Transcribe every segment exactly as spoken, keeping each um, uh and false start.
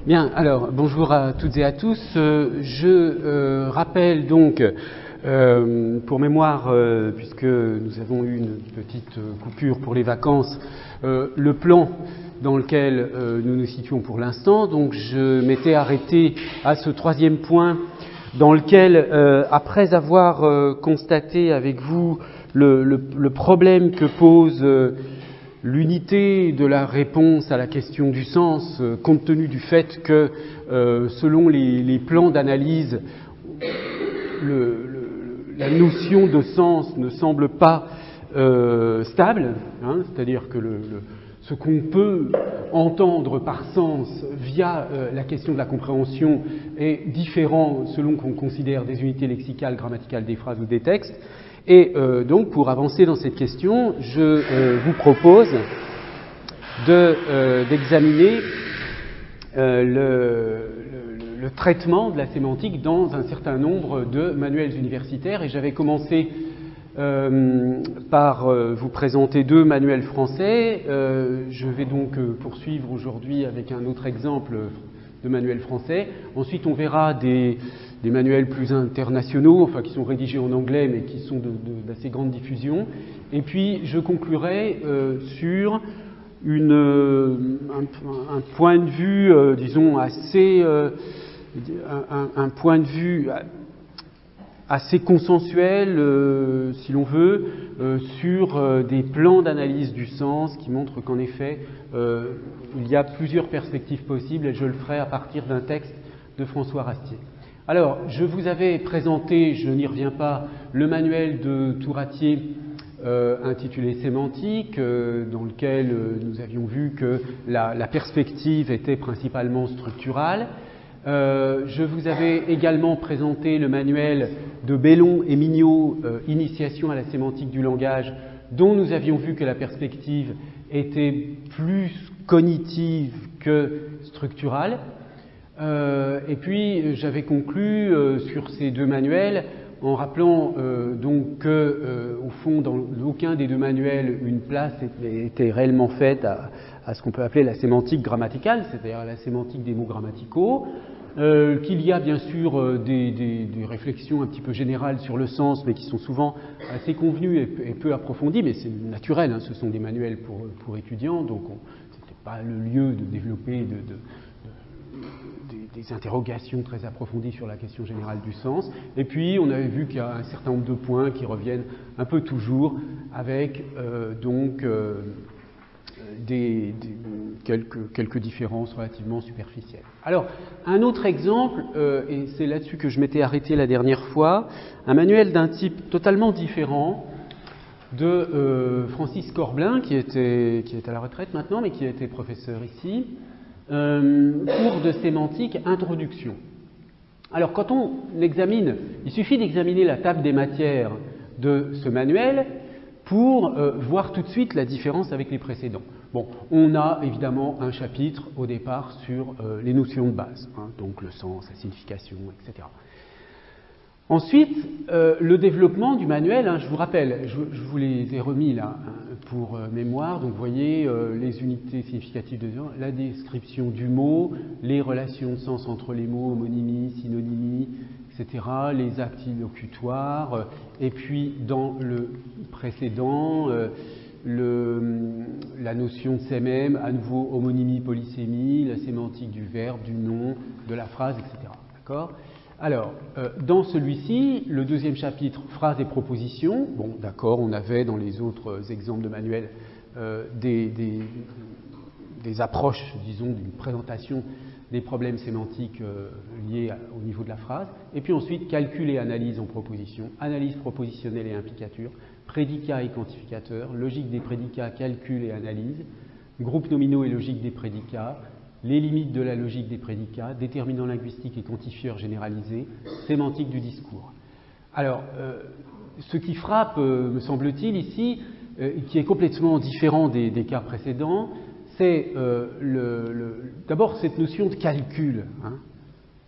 Bien, alors bonjour à toutes et à tous. Euh, je euh, rappelle donc, euh, pour mémoire, euh, puisque nous avons eu une petite coupure pour les vacances, euh, le plan dans lequel euh, nous nous situons pour l'instant. Donc je m'étais arrêté à ce troisième point dans lequel, euh, après avoir euh, constaté avec vous le, le, le problème que pose euh, l'unité de la réponse à la question du sens, euh, compte tenu du fait que, euh, selon les, les plans d'analyse, le, le, la notion de sens ne semble pas euh, stable, hein, c'est-à-dire que le, le, ce qu'on peut entendre par sens via euh, la question de la compréhension est différent selon qu'on considère des unités lexicales, grammaticales des phrases ou des textes. Et euh, donc, pour avancer dans cette question, je euh, vous propose de, euh, d'examiner euh, le, le, le traitement de la sémantique dans un certain nombre de manuels universitaires. Et j'avais commencé euh, par euh, vous présenter deux manuels français. Euh, je vais donc euh, poursuivre aujourd'hui avec un autre exemple de manuel français. Ensuite, on verra des... des manuels plus internationaux, enfin qui sont rédigés en anglais mais qui sont de, de, d'assez grande diffusion. Et puis je conclurai euh, sur une, euh, un, un point de vue, euh, disons, assez, euh, un, un point de vue assez consensuel, euh, si l'on veut, euh, sur euh, des plans d'analyse du sens qui montrent qu'en effet, euh, il y a plusieurs perspectives possibles, et je le ferai à partir d'un texte de François Rastier. Alors, je vous avais présenté, je n'y reviens pas, le manuel de Touratier euh, intitulé Sémantique, euh, dans lequel euh, nous avions vu que la, la perspective était principalement structurale. Euh, je vous avais également présenté le manuel de Bellon et Mignot, euh, Initiation à la sémantique du langage, dont nous avions vu que la perspective était plus cognitive que structurale. Euh, et puis j'avais conclu euh, sur ces deux manuels en rappelant euh, donc que, euh, au fond, dans aucun des deux manuels, une place était, était réellement faite à, à ce qu'on peut appeler la sémantique grammaticale, c'est-à-dire à la sémantique des mots grammaticaux, euh, qu'il y a bien sûr euh, des, des, des réflexions un petit peu générales sur le sens, mais qui sont souvent assez convenues et, et peu approfondies, mais c'est naturel, hein, ce sont des manuels pour, pour étudiants, donc ce n'était pas le lieu de développer de, de Des, des interrogations très approfondies sur la question générale du sens. Et puis, on avait vu qu'il y a un certain nombre de points qui reviennent un peu toujours avec euh, donc euh, des, des, quelques, quelques différences relativement superficielles. Alors, un autre exemple, euh, et c'est là-dessus que je m'étais arrêté la dernière fois, un manuel d'un type totalement différent de euh, Francis Corbelin, qui, était, qui est à la retraite maintenant, mais qui a été professeur ici. Euh, cours de sémantique, introduction. Alors, quand on examine, il suffit d'examiner la table des matières de ce manuel pour euh, voir tout de suite la différence avec les précédents. Bon, on a évidemment un chapitre au départ sur euh, les notions de base, hein, donc le sens, la signification, et cetera. Ensuite, euh, le développement du manuel, hein, je vous rappelle, je, je vous les ai remis là hein, pour euh, mémoire, donc vous voyez euh, les unités significatives de la description du mot, les relations de sens entre les mots, homonymie, synonymie, et cetera, les actes illocutoires, euh, et puis dans le précédent, euh, le, la notion de C M M, à nouveau homonymie, polysémie, la sémantique du verbe, du nom, de la phrase, et cetera. D'accord ? Alors, euh, dans celui-ci, le deuxième chapitre, phrases et propositions, bon, d'accord, on avait dans les autres exemples de manuels euh, des, des, des approches, disons, d'une présentation des problèmes sémantiques euh, liés à, au niveau de la phrase, et puis ensuite, calcul et analyse en proposition, analyse propositionnelle et implicature, prédicats et quantificateurs, logique des prédicats, calcul et analyse, groupes nominaux et logique des prédicats, les limites de la logique des prédicats, déterminants linguistiques et quantifieurs généralisés, sémantique du discours. Alors, euh, ce qui frappe, euh, me semble-t-il, ici, euh, qui est complètement différent des, des cas précédents, c'est euh, le, le, d'abord cette notion de calcul. Hein.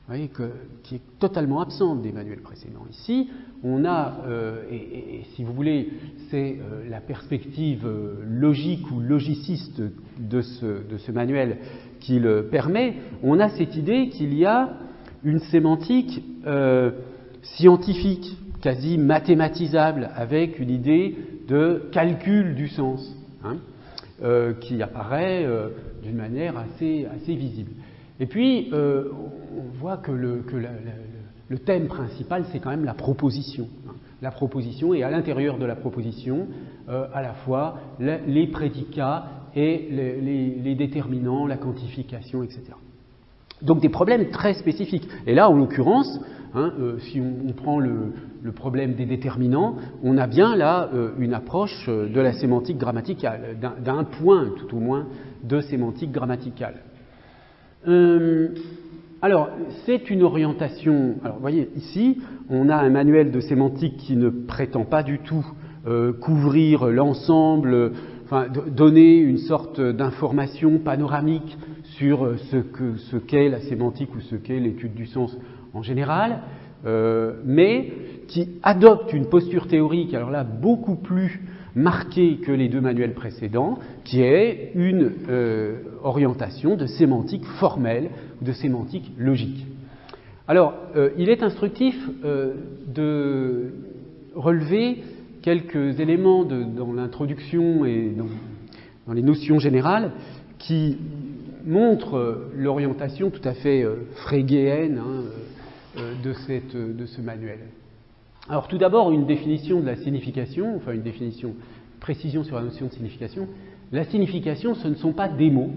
vous voyez, que, qui est totalement absente des manuels précédents. Ici, on a, euh, et, et, et si vous voulez, c'est euh, la perspective euh, logique ou logiciste de ce, de ce manuel qui le permet, on a cette idée qu'il y a une sémantique euh, scientifique, quasi mathématisable, avec une idée de calcul du sens, hein, euh, qui apparaît euh, d'une manière assez, assez visible. Et puis, euh, on voit que, le, que la, la, le thème principal, c'est quand même la proposition. Hein. La proposition, et à l'intérieur de la proposition, euh, à la fois la, les prédicats et les, les, les déterminants, la quantification, et cetera. Donc des problèmes très spécifiques. Et là, en l'occurrence, hein, euh, si on, on prend le, le problème des déterminants, on a bien là euh, une approche de la sémantique grammaticale, d'un, d'un point tout au moins de sémantique grammaticale. Euh, alors, c'est une orientation. Alors, vous voyez, ici, on a un manuel de sémantique qui ne prétend pas du tout euh, couvrir l'ensemble, enfin, donner une sorte d'information panoramique sur ce que, ce qu'est la sémantique ou ce qu'est l'étude du sens en général, euh, mais qui adopte une posture théorique, alors là, beaucoup plus marquée que les deux manuels précédents, qui est une euh, orientation de sémantique formelle ou de sémantique logique. Alors, euh, il est instructif euh, de relever quelques éléments de, dans l'introduction et dans, dans les notions générales qui montrent l'orientation tout à fait euh, frégéenne hein, euh, de, cette, de ce manuel. Alors tout d'abord, une définition de la signification, enfin une définition, précision sur la notion de signification. La signification, ce ne sont pas des mots.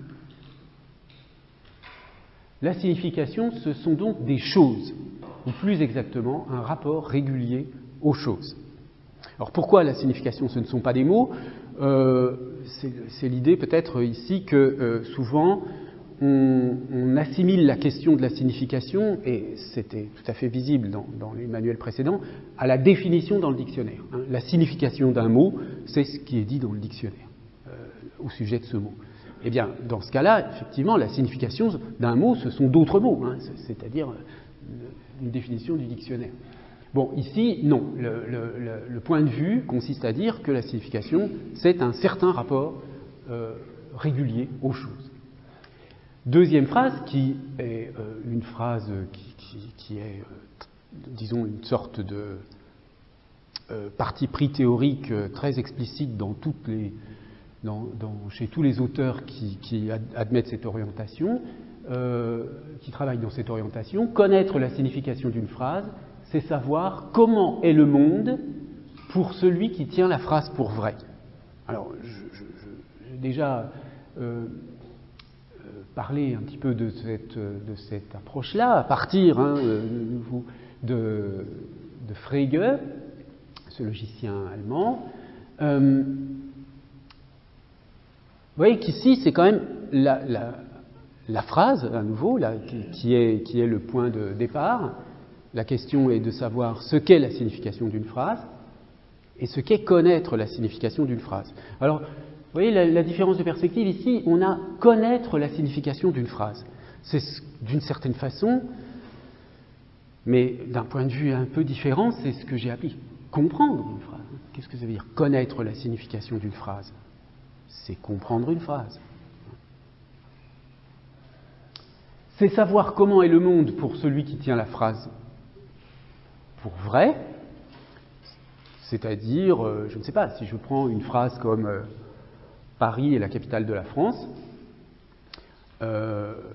La signification, ce sont donc des choses, ou plus exactement, un rapport régulier aux choses. Alors pourquoi la signification, ce ne sont pas des mots ? euh, c'est, c'est l'idée peut-être ici que euh, souvent, On, on assimile la question de la signification, et c'était tout à fait visible dans, dans les manuels précédents, à la définition dans le dictionnaire. Hein. La signification d'un mot, c'est ce qui est dit dans le dictionnaire euh, au sujet de ce mot. Eh bien, dans ce cas-là, effectivement, la signification d'un mot, ce sont d'autres mots, hein, c'est-à-dire une définition du dictionnaire. Bon, ici, non. Le, le, le, le point de vue consiste à dire que la signification, c'est un certain rapport euh, régulier aux choses. Deuxième phrase, qui est euh, une phrase qui, qui, qui est, euh, disons, une sorte de euh, parti pris théorique euh, très explicite dans toutes les, dans, dans, chez tous les auteurs qui, qui admettent cette orientation, euh, qui travaillent dans cette orientation. Connaître la signification d'une phrase, c'est savoir comment est le monde pour celui qui tient la phrase pour vraie. Alors, je, je, je, j'ai déjà euh, parler un petit peu de cette, de cette approche-là, à partir hein, de, de Frege, ce logicien allemand. Euh, vous voyez qu'ici, c'est quand même la, la, la phrase, à nouveau, là, qui, qui, est, qui est le point de départ. La question est de savoir ce qu'est la signification d'une phrase et ce qu'est connaître la signification d'une phrase. Alors, vous voyez la, la différence de perspective ici, on a connaître la signification d'une phrase. C'est d'une certaine façon, mais d'un point de vue un peu différent, c'est ce que j'ai appelé comprendre une phrase. Qu'est-ce que ça veut dire connaître la signification d'une phrase? C'est comprendre une phrase. C'est savoir comment est le monde pour celui qui tient la phrase pour vrai, c'est-à-dire, euh, je ne sais pas, si je prends une phrase comme euh, Paris est la capitale de la France, euh,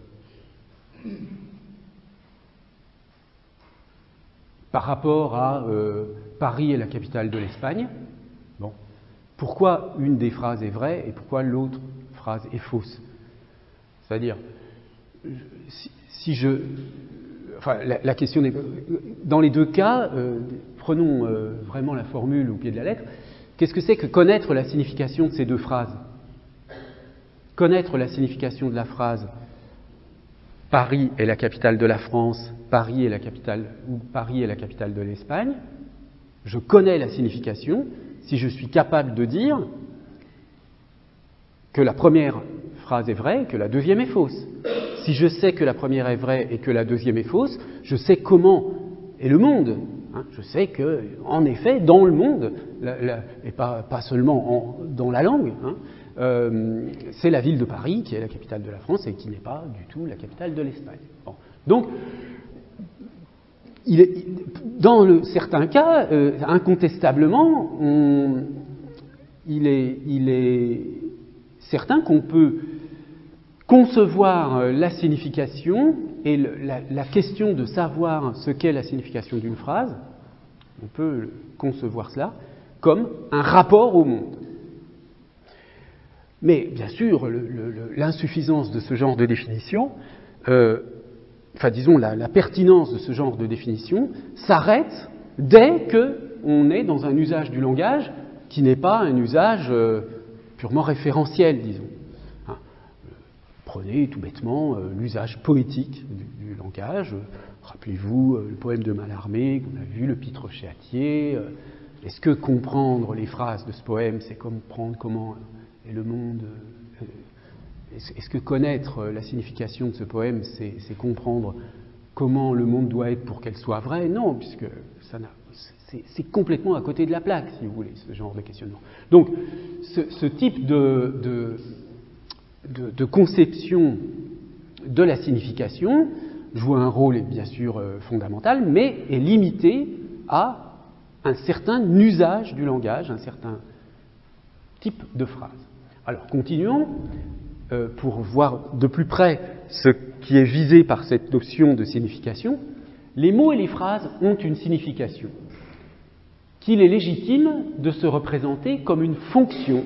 par rapport à euh, Paris est la capitale de l'Espagne, bon, pourquoi une des phrases est vraie et pourquoi l'autre phrase est fausse? C'est-à-dire, si, si je... Enfin, la, la question n'est... Dans les deux cas, euh, prenons euh, vraiment la formule au pied de la lettre. Qu'est-ce que c'est que connaître la signification de ces deux phrases? Connaître la signification de la phrase « Paris est la capitale de la France, Paris est la capitale, ou Paris est la capitale de l'Espagne », je connais la signification si je suis capable de dire que la première phrase est vraie et que la deuxième est fausse. si je sais que la première est vraie et que la deuxième est fausse, je sais comment est le monde. Hein. Je sais que, en effet, dans le monde, la, la, et pas, pas seulement en, dans la langue, hein, euh, c'est la ville de Paris qui est la capitale de la France et qui n'est pas du tout la capitale de l'Espagne. Bon. Donc, il est, dans le, certains cas, euh, incontestablement, on, il, est, il est certain qu'on peut concevoir la signification et le, la, la question de savoir ce qu'est la signification d'une phrase, on peut concevoir cela comme un rapport au monde. Mais bien sûr, le, le, l'insuffisance de ce genre de définition, euh, enfin disons la, la pertinence de ce genre de définition, s'arrête dès qu'on est dans un usage du langage qui n'est pas un usage euh, purement référentiel, disons. Prenez tout bêtement euh, l'usage poétique du, du langage. Rappelez-vous euh, le poème de Mallarmé qu'on a vu, le Pitre Chéatier. Euh, est-ce que comprendre les phrases de ce poème, c'est comprendre comment est le monde euh, est-ce, est-ce que connaître la signification de ce poème, c'est, c'est comprendre comment le monde doit être pour qu'elle soit vraie? Non, puisque ça n'a, c'est, c'est complètement à côté de la plaque, si vous voulez, ce genre de questionnement. Donc, ce, ce type de, de De, de conception de la signification joue un rôle bien sûr euh, fondamental, mais est limité à un certain usage du langage, un certain type de phrase. Alors continuons euh, pour voir de plus près ce qui est visé par cette notion de signification. Les mots et les phrases ont une signification qu'il est légitime de se représenter comme une fonction.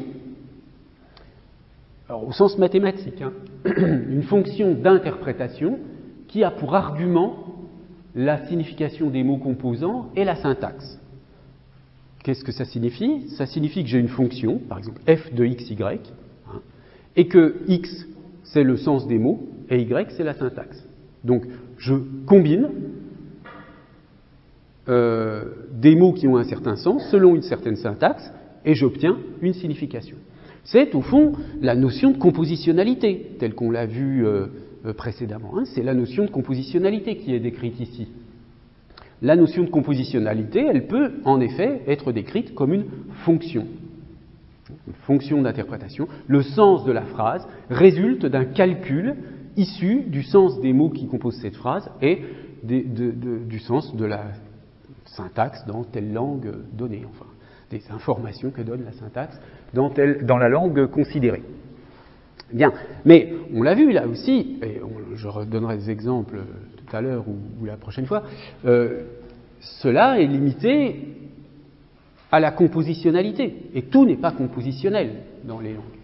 Alors, au sens mathématique, hein, une fonction d'interprétation qui a pour argument la signification des mots composants et la syntaxe. Qu'est-ce que ça signifie? Ça signifie que j'ai une fonction, par exemple f de xy, hein, et que x c'est le sens des mots et y c'est la syntaxe. Donc je combine euh, des mots qui ont un certain sens selon une certaine syntaxe et j'obtiens une signification. C'est au fond la notion de compositionnalité, telle qu'on l'a vu euh, précédemment. Hein. C'est la notion de compositionnalité qui est décrite ici. La notion de compositionnalité, elle peut en effet être décrite comme une fonction, une fonction d'interprétation. Le sens de la phrase résulte d'un calcul issu du sens des mots qui composent cette phrase et des, de, de, du sens de la syntaxe dans telle langue donnée, enfin, des informations que donne la syntaxe dans, telle, dans la langue considérée. Bien, mais on l'a vu là aussi, et on, je redonnerai des exemples tout à l'heure ou, ou la prochaine fois, euh, cela est limité à la compositionnalité, et tout n'est pas compositionnel dans les langues.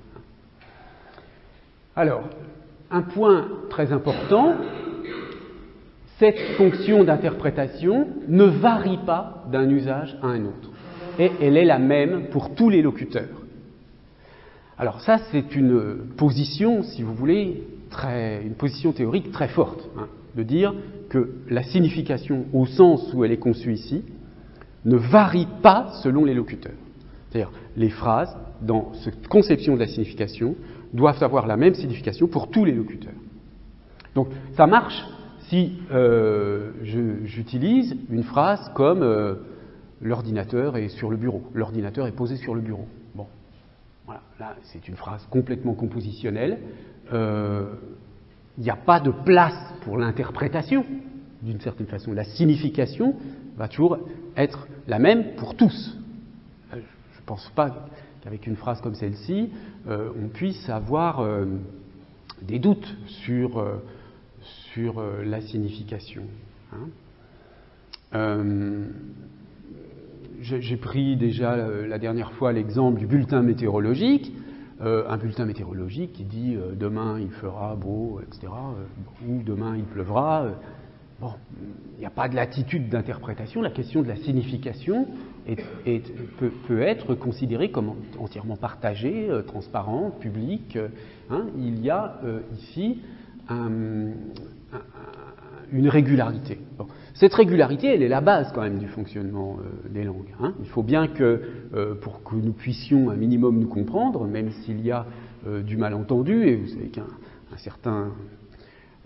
Alors, un point très important, cette fonction d'interprétation ne varie pas d'un usage à un autre, et elle est la même pour tous les locuteurs. Alors ça, c'est une position, si vous voulez, très, une position théorique très forte, hein, de dire que la signification, au sens où elle est conçue ici, ne varie pas selon les locuteurs. C'est-à-dire, les phrases, dans cette conception de la signification, doivent avoir la même signification pour tous les locuteurs. Donc, ça marche si euh, je, j'utilise une phrase comme euh, « l'ordinateur est sur le bureau »,« l'ordinateur est posé sur le bureau ». Bon. Voilà, là, c'est une phrase complètement compositionnelle. Il euh, n'y a pas de place pour l'interprétation, d'une certaine façon. La signification va toujours être la même pour tous. Je ne pense pas qu'avec une phrase comme celle-ci, euh, on puisse avoir euh, des doutes sur, euh, sur euh, la signification. Hein. Euh, J'ai pris déjà la dernière fois l'exemple du bulletin météorologique, euh, un bulletin météorologique qui dit euh, demain il fera beau, et cetera, euh, ou demain il pleuvra. Euh, bon, il n'y a pas de latitude d'interprétation. La question de la signification est, est, peut, peut être considérée comme entièrement partagée, euh, transparente, publique. Euh, hein, il y a euh, ici un, un, une régularité. Bon. Cette régularité, elle est la base quand même du fonctionnement euh, des langues. Hein. Il faut bien que, euh, pour que nous puissions un minimum nous comprendre, même s'il y a euh, du malentendu, et vous savez qu'un un certain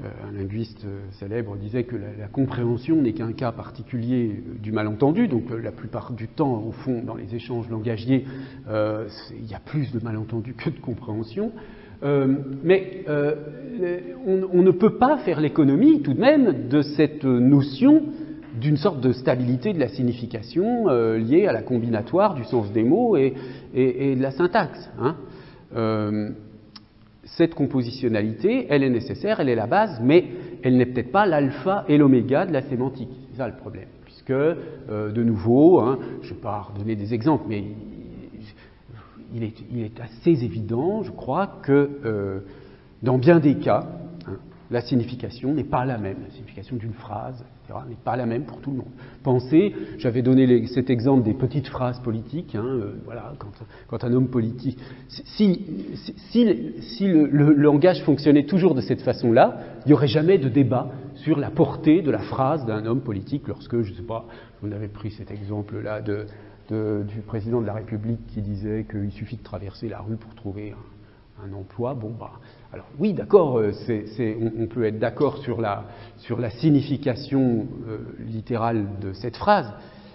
un linguiste célèbre disait que la, la compréhension n'est qu'un cas particulier du malentendu, donc la plupart du temps, au fond, dans les échanges langagiers, euh, il y a plus de malentendu que de compréhension. Euh, mais euh, on, on ne peut pas faire l'économie, tout de même, de cette notion d'une sorte de stabilité de la signification euh, liée à la combinatoire du sens des mots et, et, et de la syntaxe. Hein. Euh, cette compositionnalité, elle est nécessaire, elle est la base, mais elle n'est peut-être pas l'alpha et l'oméga de la sémantique. C'est ça le problème. Puisque, euh, de nouveau, hein, je ne vais pas redonner des exemples, mais il est, il est assez évident, je crois, que euh, dans bien des cas, hein, la signification n'est pas la même. La signification d'une phrase, et cetera, n'est pas la même pour tout le monde. Pensez, j'avais donné les, cet exemple des petites phrases politiques. Hein, euh, voilà, quand, quand un homme politique, si, si, si, si le, le, le langage fonctionnait toujours de cette façon-là, il n'y aurait jamais de débat sur la portée de la phrase d'un homme politique. Lorsque, je ne sais pas, on avait pris cet exemple-là de, de, du président de la République qui disait qu'il suffit de traverser la rue pour trouver un, un emploi. Bon, bah. Alors oui, d'accord, c'est, c'est, on, on peut être d'accord sur la, sur la signification euh, littérale de cette phrase,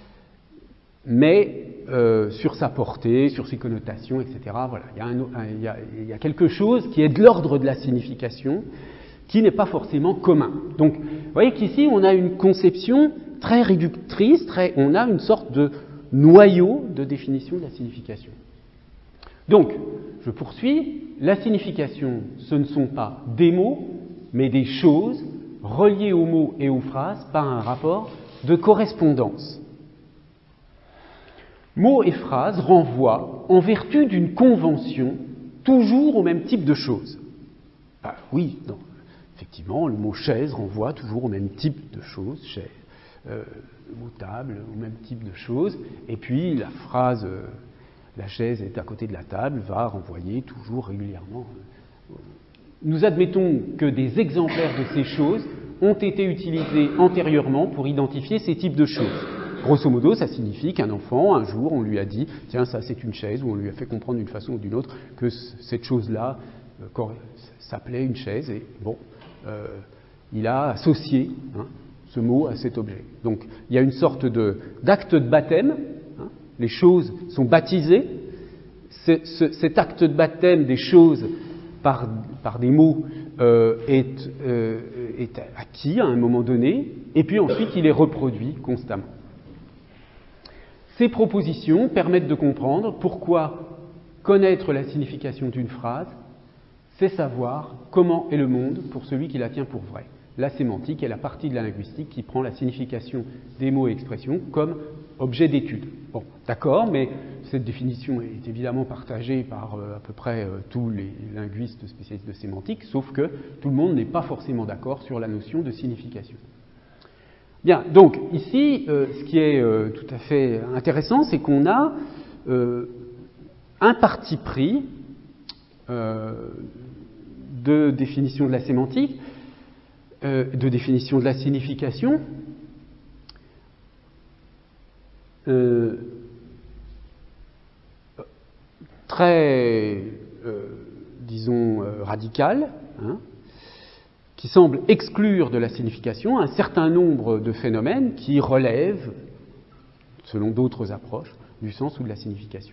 mais euh, sur sa portée, sur ses connotations, et cetera. Voilà, il y a, un, un, il y a, il y a quelque chose qui est de l'ordre de la signification, qui n'est pas forcément commun. Donc, vous voyez qu'ici, on a une conception très réductrice, très, on a une sorte de noyau de définition de la signification. Donc, je poursuis. La signification, ce ne sont pas des mots, mais des choses reliées aux mots et aux phrases par un rapport de correspondance. Mots et phrases renvoient, en vertu d'une convention, toujours au même type de choses. Ah, oui, non. Effectivement, le mot chaise renvoie toujours au même type de choses, chaise, euh, le mot table, au même type de choses, et puis la phrase euh, « la chaise est à côté de la table » va renvoyer toujours régulièrement. Nous admettons que des exemplaires de ces choses ont été utilisés antérieurement pour identifier ces types de choses. Grosso modo, ça signifie qu'un enfant, un jour, on lui a dit « tiens, ça c'est une chaise », ou on lui a fait comprendre d'une façon ou d'une autre que cette chose-là euh, s'appelait une chaise, et bon, euh, il a associé hein, ce mot à cet objet. Donc, il y a une sorte de, d'acte de baptême, hein, les choses sont baptisées, ce, ce, cet acte de baptême des choses par, par des mots euh, est, euh, est acquis à un moment donné, et puis ensuite il est reproduit constamment. Ces propositions permettent de comprendre pourquoi connaître la signification d'une phrase, c'est savoir comment est le monde pour celui qui la tient pour vrai. La sémantique est la partie de la linguistique qui prend la signification des mots et expressions comme objet d'étude. Bon, d'accord, mais cette définition est évidemment partagée par euh, à peu près euh, tous les linguistes spécialistes de sémantique, sauf que tout le monde n'est pas forcément d'accord sur la notion de signification. Bien, donc ici, euh, ce qui est euh, tout à fait intéressant, c'est qu'on a euh, un parti pris euh, de définition de la sémantique, euh, de définition de la signification, euh, très, euh, disons, euh, radical, hein, qui semble exclure de la signification un certain nombre de phénomènes qui relèvent, selon d'autres approches, du sens ou de la signification.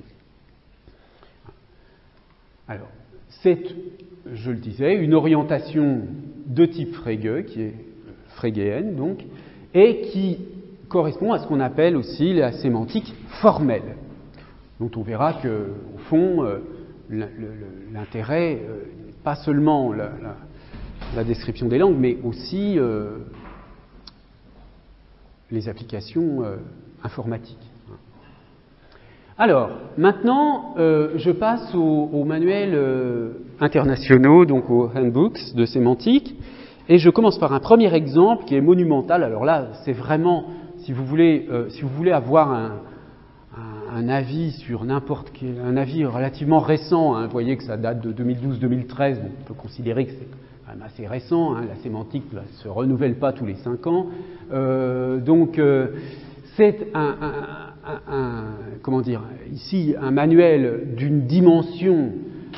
Alors, c'est, je le disais, une orientation de type Frege, qui est frégéenne, donc, et qui correspond à ce qu'on appelle aussi la sémantique formelle, dont on verra que, au fond, euh, l'intérêt, euh, pas seulement la, la la description des langues, mais aussi euh, les applications euh, informatiques. Alors, maintenant, euh, je passe aux, aux manuels euh, internationaux, donc aux handbooks de sémantique, et je commence par un premier exemple qui est monumental. Alors là, c'est vraiment, si vous voulez, euh, si vous voulez avoir un, un, un avis sur n'importe quel, un avis relativement récent, hein, vous voyez que ça date de deux mille douze deux mille treize, bon, on peut considérer que c'est assez récent, hein, la sémantique ne se renouvelle pas tous les cinq ans, euh, donc euh, c'est un, un, un, un, comment dire, ici un manuel d'une dimension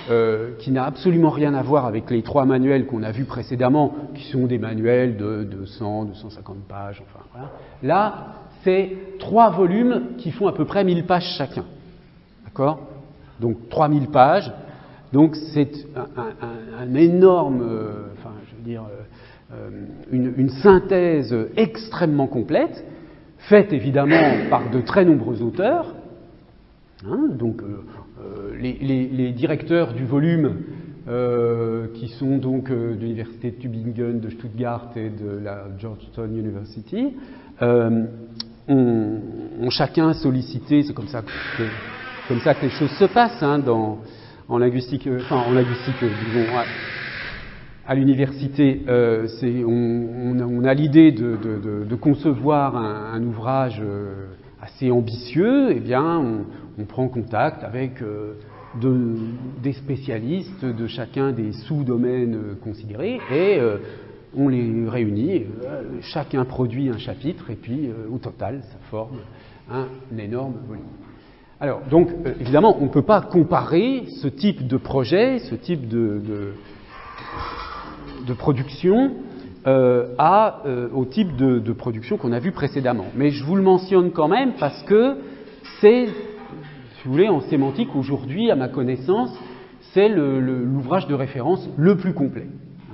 euh, qui n'a absolument rien à voir avec les trois manuels qu'on a vus précédemment, qui sont des manuels de deux cents, deux cent cinquante pages, enfin voilà. Là, c'est trois volumes qui font à peu près mille pages chacun. D'accord? Donc trois mille pages. Donc c'est un, un, un énorme, euh, enfin je veux dire, euh, une, une synthèse extrêmement complète, faite évidemment par de très nombreux auteurs. Hein, donc euh, euh, les, les, les directeurs du volume, euh, qui sont donc euh, de l'université de Tübingen, de Stuttgart et de la Georgetown University, euh, ont, ont chacun sollicité, c'est comme ça que, comme ça que les choses se passent hein, dans, en linguistique, enfin en linguistique, disons, à, à l'université, euh, c'est, on, on a, on a l'idée de, de, de, de concevoir un, un ouvrage euh, assez ambitieux, eh bien, on, on prend contact avec euh, de, des spécialistes de chacun des sous-domaines euh, considérés et euh, on les réunit, euh, chacun produit un chapitre et puis euh, au total, ça forme un, un énorme volume. Alors, donc, euh, évidemment, on ne peut pas comparer ce type de projet, ce type de, de, de production euh, à, euh, au type de, de production qu'on a vu précédemment. Mais je vous le mentionne quand même parce que c'est, si vous voulez, en sémantique, aujourd'hui, à ma connaissance, c'est le, le, l'ouvrage de référence le plus complet.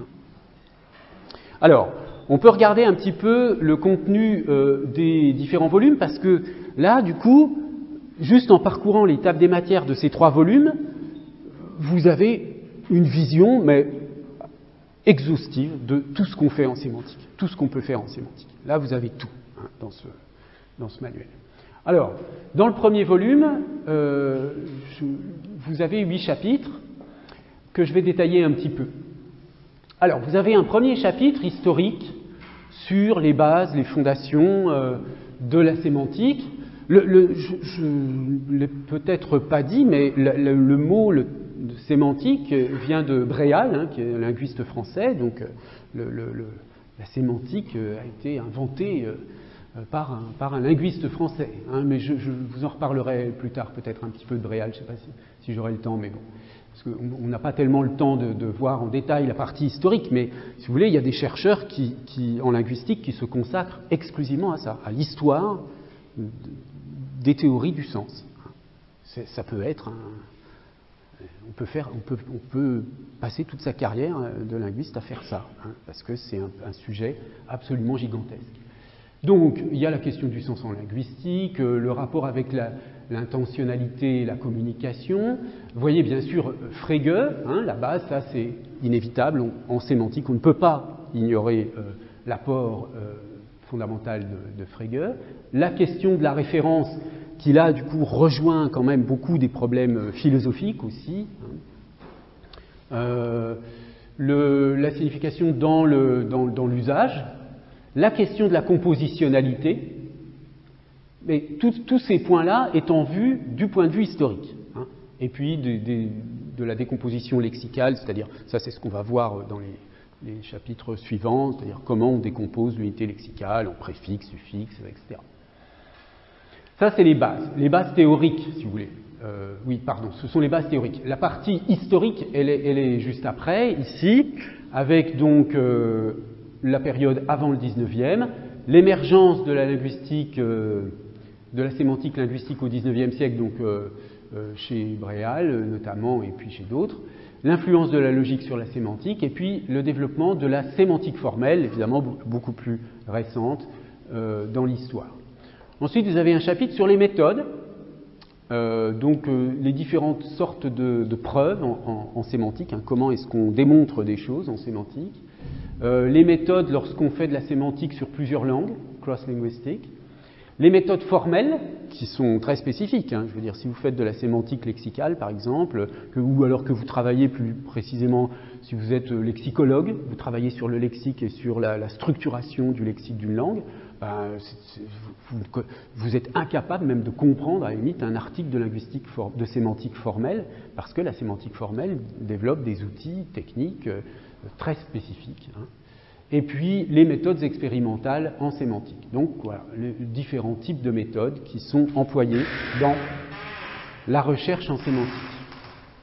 Alors, on peut regarder un petit peu le contenu euh, des différents volumes parce que là, du coup, juste en parcourant les tables des matières de ces trois volumes, vous avez une vision, mais exhaustive, de tout ce qu'on fait en sémantique, tout ce qu'on peut faire en sémantique. Là, vous avez tout hein, dans, ce, dans ce manuel. Alors, dans le premier volume, euh, je, vous avez huit chapitres que je vais détailler un petit peu. Alors, vous avez un premier chapitre historique sur les bases, les fondations euh, de la sémantique. Le, le, je ne l'ai peut-être pas dit, mais le, le, le mot le, de sémantique vient de Bréal, hein, qui est un linguiste français. Donc, le, le, le, la sémantique a été inventée euh, par, un, par un linguiste français. Hein, mais je, je vous en reparlerai plus tard, peut-être un petit peu de Bréal. Je ne sais pas si, si j'aurai le temps, mais bon. Parce qu'on n'a pas tellement le temps de, de voir en détail la partie historique, mais si vous voulez, il y a des chercheurs qui, qui, en linguistique qui se consacrent exclusivement à ça, à l'histoire des théories du sens. C'est, ça peut être un, on peut faire, on peut, on peut passer toute sa carrière de linguiste à faire ça, hein, parce que c'est un, un sujet absolument gigantesque. Donc, il y a la question du sens en linguistique, euh, le rapport avec la, l'intentionnalité et la communication. Vous voyez bien sûr Frege, hein, la base, ça c'est inévitable. On, en sémantique, on ne peut pas ignorer euh, l'apport euh, fondamental de, de Frege. La question de la référence, qui là, du coup, rejoint quand même beaucoup des problèmes philosophiques aussi. Hein. Euh, le, la signification dans, le, dans, dans l'usage. La question de la compositionnalité, mais tous ces points-là étant vus du point de vue historique, hein, et puis de, de, de la décomposition lexicale, c'est-à-dire, ça c'est ce qu'on va voir dans les, les chapitres suivants, c'est-à-dire comment on décompose l'unité lexicale en préfixe, suffixe, et cetera. Ça c'est les bases, les bases théoriques, si vous voulez. Euh, oui, pardon, ce sont les bases théoriques. La partie historique, elle est, elle est juste après, ici, avec donc... Euh, la période avant le dix-neuvième, l'émergence de la linguistique, euh, de la sémantique linguistique au dix-neuvième siècle, donc euh, euh, chez Bréal notamment, et puis chez d'autres, l'influence de la logique sur la sémantique, et puis le développement de la sémantique formelle, évidemment beaucoup plus récente euh, dans l'histoire. Ensuite, vous avez un chapitre sur les méthodes, euh, donc euh, les différentes sortes de, de preuves en, en, en sémantique, hein, comment est-ce qu'on démontre des choses en sémantique. Euh, les méthodes lorsqu'on fait de la sémantique sur plusieurs langues, cross-linguistic, les méthodes formelles, qui sont très spécifiques, hein, je veux dire, si vous faites de la sémantique lexicale, par exemple, que, ou alors que vous travaillez plus précisément, si vous êtes lexicologue, vous travaillez sur le lexique et sur la, la structuration du lexique d'une langue, ben, c'est, c'est, vous, vous êtes incapable même de comprendre, à la limite, un article de, linguistique for, de sémantique formelle, parce que la sémantique formelle développe des outils techniques euh, très spécifiques. Hein. Et puis, les méthodes expérimentales en sémantique. Donc, voilà, les différents types de méthodes qui sont employées dans la recherche en sémantique.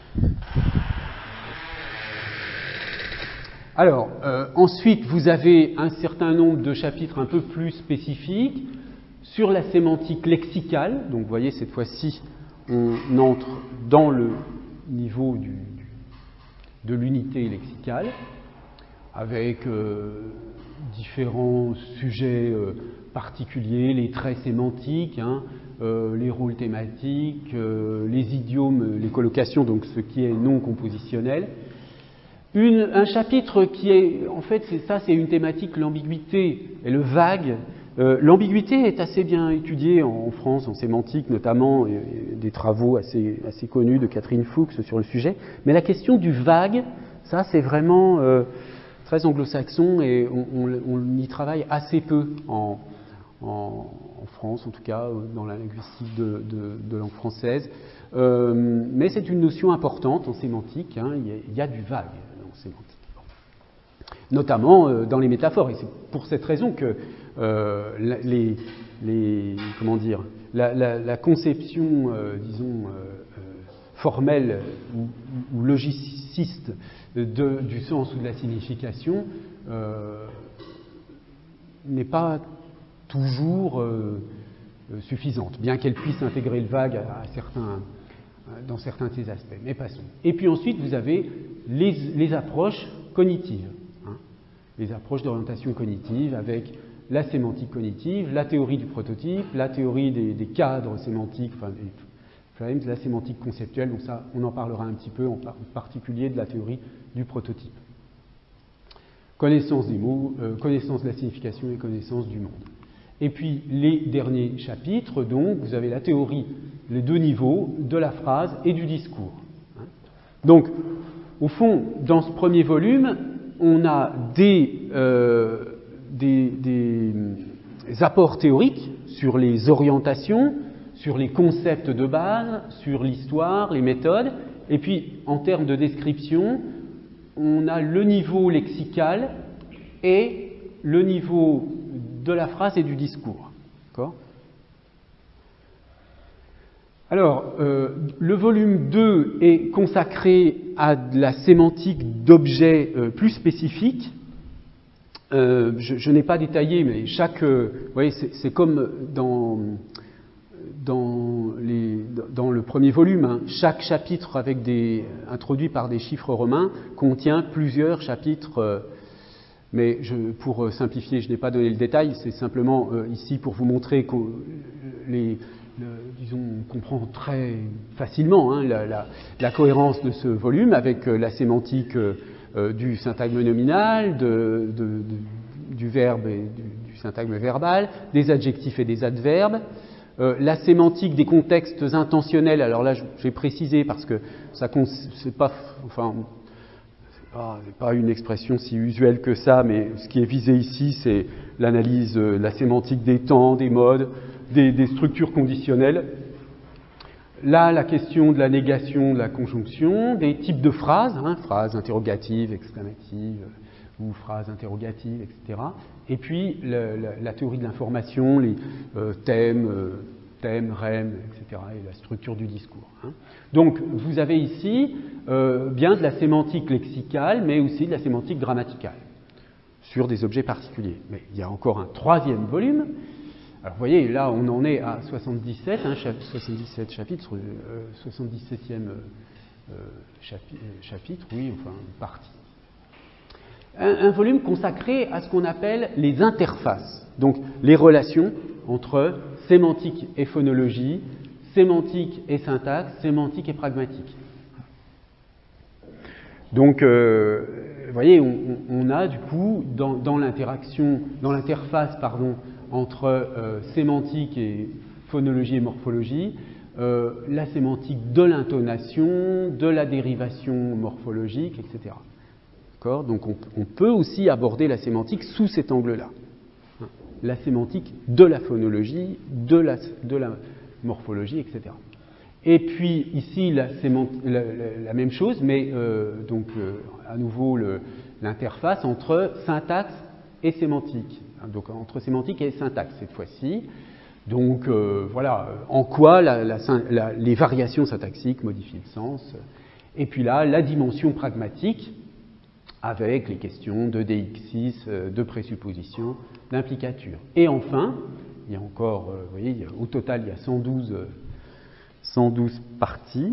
Alors, euh, ensuite, vous avez un certain nombre de chapitres un peu plus spécifiques sur la sémantique lexicale. Donc, vous voyez, cette fois-ci, on entre dans le niveau du, du, de l'unité lexicale, avec euh, différents sujets euh, particuliers, les traits sémantiques, hein, euh, les rôles thématiques, euh, les idiomes, les collocations, donc ce qui est non compositionnel. Une, un chapitre qui est, en fait, c'est ça, c'est une thématique, l'ambiguïté et le vague. Euh, l'ambiguïté est assez bien étudiée en, en France, en sémantique notamment, et, et des travaux assez, assez connus de Catherine Fuchs sur le sujet. Mais la question du vague, ça, c'est vraiment euh, très anglo-saxon et on, on, on y travaille assez peu en, en, en France, en tout cas, dans la linguistique de, de, de langue française. Euh, mais c'est une notion importante en sémantique, hein, il, y a, il y a du vague. Sémantique. Notamment euh, dans les métaphores, et c'est pour cette raison que euh, les, les, comment dire, la, la, la conception, euh, disons, euh, formelle ou, ou logiciste de, du sens ou de la signification euh, n'est pas toujours euh, suffisante, bien qu'elle puisse intégrer le vague à, à certains dans certains de ces aspects, mais passons. Et puis ensuite, vous avez les, les approches cognitives, hein, les approches d'orientation cognitive avec la sémantique cognitive, la théorie du prototype, la théorie des, des cadres sémantiques, enfin des frames, la sémantique conceptuelle, donc ça, on en parlera un petit peu, en, en particulier de la théorie du prototype. Connaissance des mots, euh, connaissance de la signification et connaissance du monde. Et puis les derniers chapitres, donc, vous avez la théorie, les deux niveaux de la phrase et du discours. Donc, au fond, dans ce premier volume, on a des, euh, des, des apports théoriques sur les orientations, sur les concepts de base, sur l'histoire, les méthodes, et puis en termes de description, on a le niveau lexical et le niveau de la phrase et du discours. D'accord ? Alors, euh, le volume deux est consacré à de la sémantique d'objets euh, plus spécifiques. Euh, je, je n'ai pas détaillé, mais chaque... Euh, vous voyez, c'est, c'est comme dans, dans, les, dans le premier volume, hein, chaque chapitre avec des, introduit par des chiffres romains contient plusieurs chapitres... Euh, Mais je, pour simplifier, je n'ai pas donné le détail, c'est simplement euh, ici pour vous montrer que les, le, disons, on comprend très facilement hein, la, la, la cohérence de ce volume avec euh, la sémantique euh, du syntagme nominal, de, de, de, du verbe et du, du syntagme verbal, des adjectifs et des adverbes, euh, la sémantique des contextes intentionnels. Alors là, j'ai précisé parce que ça, c'est pas, enfin. Ah, c'est pas une expression si usuelle que ça, mais ce qui est visé ici, c'est l'analyse, euh, la sémantique des temps, des modes, des, des structures conditionnelles. Là, la question de la négation, de la conjonction, des types de phrases, hein, phrases interrogatives, exclamatives, ou phrases interrogatives, et cetera. Et puis, le, la, la théorie de l'information, les euh, thèmes, euh, thèmes, rèmes, et cetera, et la structure du discours. Hein. Donc, vous avez ici euh, bien de la sémantique lexicale, mais aussi de la sémantique grammaticale, sur des objets particuliers. Mais il y a encore un troisième volume. Alors, vous voyez, là, on en est à soixante-dix-sept, hein, soixante-dix-sept chapitres, euh, soixante-dix-septième euh, chapi chapitre, oui, enfin, partie. Un, un volume consacré à ce qu'on appelle les interfaces, donc les relations entre sémantique et phonologie, sémantique et syntaxe, sémantique et pragmatique. Donc, euh, vous voyez, on, on a du coup, dans, dans l'interaction, dans l'interface, pardon, entre euh, sémantique et phonologie et morphologie, euh, la sémantique de l'intonation, de la dérivation morphologique, et cetera. D'accord ? Donc, on, on peut aussi aborder la sémantique sous cet angle-là. La sémantique de la phonologie, de la, de la morphologie, et cetera. Et puis ici, la, la, la même chose, mais euh, donc euh, à nouveau le, l'interface entre syntaxe et sémantique. Donc entre sémantique et syntaxe cette fois-ci. Donc euh, voilà, en quoi la, la, la, les variations syntaxiques modifient le sens, Et puis là, la dimension pragmatique, avec les questions de deixis, de présupposition, d'implicature. Et enfin, il y a encore, vous voyez, au total, il y a cent douze, cent douze parties.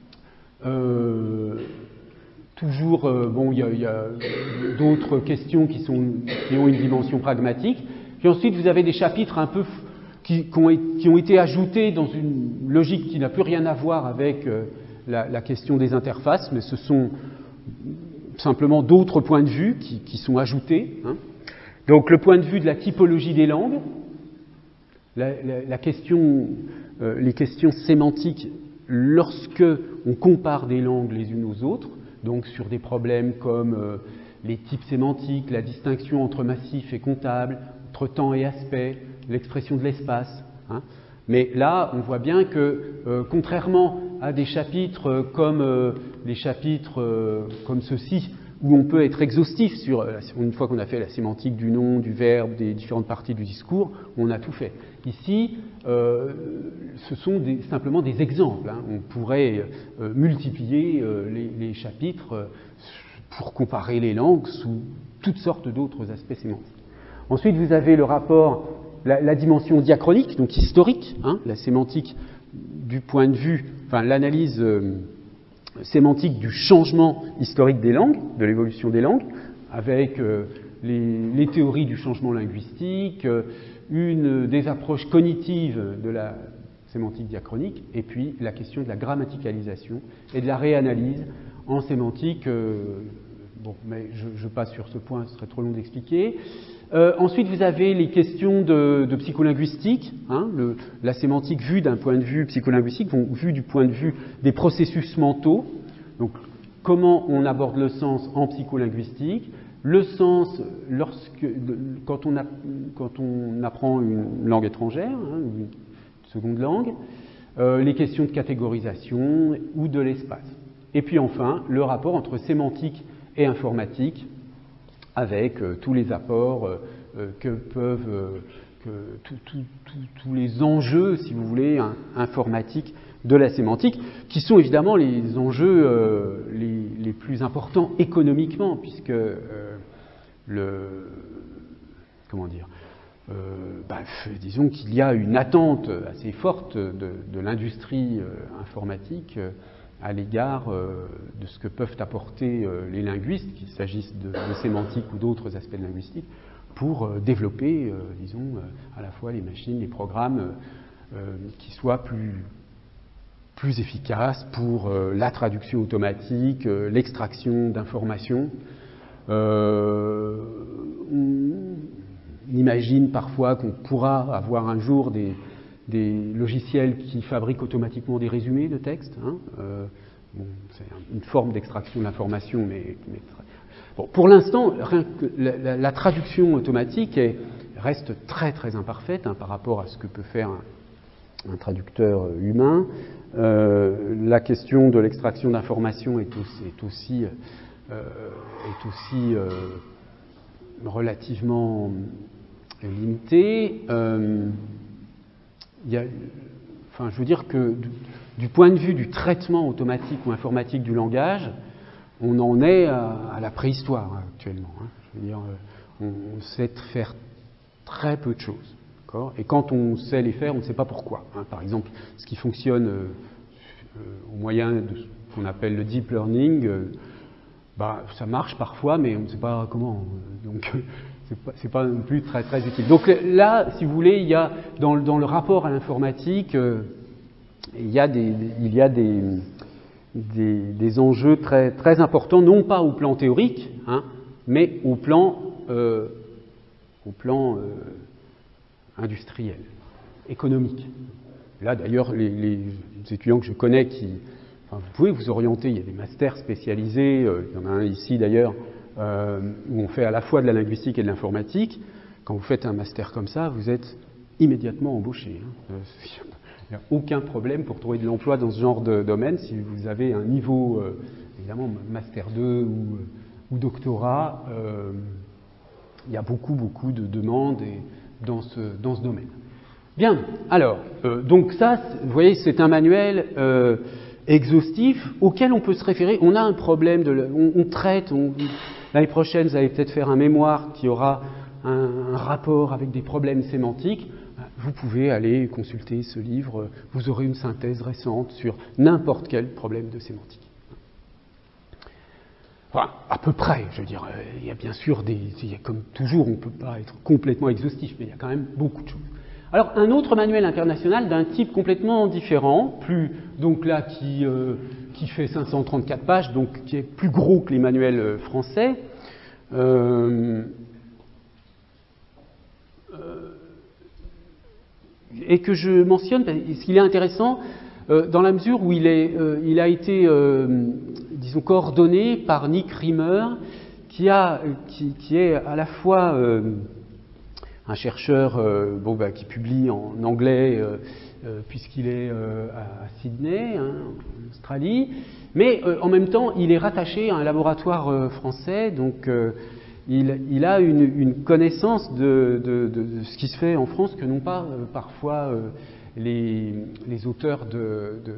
Euh, toujours, euh, bon, il y a, il y a d'autres questions qui, sont, qui ont une dimension pragmatique. Puis ensuite, vous avez des chapitres un peu qui, qui, ont, qui ont été ajoutés dans une logique qui n'a plus rien à voir avec euh, la, la question des interfaces, mais ce sont simplement d'autres points de vue qui, qui sont ajoutés. Hein. Donc, le point de vue de la typologie des langues, la, la, la question, euh, les questions sémantiques lorsque on compare des langues les unes aux autres, donc sur des problèmes comme euh, les types sémantiques, la distinction entre massif et comptable, entre temps et aspect, l'expression de l'espace. Hein. Mais là, on voit bien que, euh, contrairement à des chapitres euh, comme euh, les chapitres euh, comme ceux-ci, où on peut être exhaustif sur, une fois qu'on a fait la sémantique du nom, du verbe, des différentes parties du discours, on a tout fait. Ici, euh, ce sont des, simplement des exemples. Hein. On pourrait euh, multiplier euh, les, les chapitres euh, pour comparer les langues sous toutes sortes d'autres aspects sémantiques. Ensuite, vous avez le rapport, la, la dimension diachronique, donc historique, hein, la sémantique du point de vue, enfin l'analyse euh, sémantique du changement historique des langues, de l'évolution des langues, avec euh, les, les théories du changement linguistique, euh, une des approches cognitives de la sémantique diachronique, et puis la question de la grammaticalisation et de la réanalyse en sémantique. Euh, bon, mais je, je passe sur ce point, ce serait trop long d'expliquer. Euh, ensuite, vous avez les questions de, de psycholinguistique, hein, le, la sémantique vue d'un point de vue psycholinguistique, vue du point de vue des processus mentaux. Donc, comment on aborde le sens en psycholinguistique, le sens lorsque, quand, on a, quand on apprend une langue étrangère, hein, une seconde langue, euh, les questions de catégorisation ou de l'espace. Et puis enfin, le rapport entre sémantique et informatique, avec euh, tous les apports euh, que peuvent, euh, que, tout, tout, tout, tous les enjeux, si vous voulez, hein, informatiques de la sémantique, qui sont évidemment les enjeux euh, les, les plus importants économiquement, puisque euh, le, comment dire, euh, bah, disons qu'il y a une attente assez forte de, de l'industrie euh, informatique euh, à l'égard euh, de ce que peuvent apporter euh, les linguistes, qu'il s'agisse de, de sémantique ou d'autres aspects de linguistique, pour euh, développer, euh, disons, euh, à la fois les machines, les programmes euh, qui soient plus, plus efficaces pour euh, la traduction automatique, euh, l'extraction d'informations. Euh, on imagine parfois qu'on pourra avoir un jour des des logiciels qui fabriquent automatiquement des résumés de texte. Hein. Euh, bon, c'est une forme d'extraction de l'information, mais, mais très... bon, pour l'instant, la, la, la traduction automatique est, reste très très imparfaite hein, par rapport à ce que peut faire un, un traducteur humain. Euh, la question de l'extraction d'informations est aussi, est aussi, euh, est aussi euh, relativement limitée. Euh, Il y a, enfin, je veux dire que du, du point de vue du traitement automatique ou informatique du langage, on en est à, à la préhistoire hein, actuellement. Hein. Je veux dire, on, on sait faire très peu de choses. D'accord ? Et quand on sait les faire, on ne sait pas pourquoi. Hein. Par exemple, ce qui fonctionne euh, euh, au moyen de ce qu'on appelle le deep learning, euh, bah, ça marche parfois, mais on ne sait pas comment. Donc, c'est pas, c'est pas non plus très, très utile. Donc là, si vous voulez, il y a dans, dans le rapport à l'informatique, euh, il y a des, il y a des, des, des enjeux très, très importants, non pas au plan théorique, hein, mais au plan, euh, au plan euh, industriel, économique. Là, d'ailleurs, les, les étudiants que je connais qui... Enfin, vous pouvez vous orienter, il y a des masters spécialisés, euh, il y en a un ici d'ailleurs, Euh, où on fait à la fois de la linguistique et de l'informatique. Quand vous faites un master comme ça, vous êtes immédiatement embauché. Hein. Il n'y a aucun problème pour trouver de l'emploi dans ce genre de domaine si vous avez un niveau, euh, évidemment, master deux ou, ou doctorat. Euh, il y a beaucoup, beaucoup de demandes et, dans, ce, dans ce domaine. Bien, alors, euh, donc ça, vous voyez, c'est un manuel euh, exhaustif auquel on peut se référer. On a un problème, de, on, on traite, on, l'année prochaine vous allez peut-être faire un mémoire qui aura un, un rapport avec des problèmes sémantiques. Vous pouvez aller consulter ce livre, vous aurez une synthèse récente sur n'importe quel problème de sémantique. Enfin, à peu près, je veux dire, il y a bien sûr des, il y a, comme toujours, on ne peut pas être complètement exhaustif, mais il y a quand même beaucoup de choses. Alors, un autre manuel international d'un type complètement différent, plus, donc là, qui, euh, qui fait cinq cent trente-quatre pages, donc qui est plus gros que les manuels français, euh, euh, et que je mentionne parce qu'il est intéressant euh, dans la mesure où il, est, euh, il a été, euh, disons, coordonné par Nick Rimmer, qui, a, qui, qui est à la fois euh, un chercheur euh, bon, bah, qui publie en anglais euh, euh, puisqu'il est euh, à Sydney, hein, en Australie, mais euh, en même temps il est rattaché à un laboratoire euh, français, donc euh, il, il a une, une connaissance de, de, de, de ce qui se fait en France que n'ont pas euh, parfois euh, les, les auteurs de, de,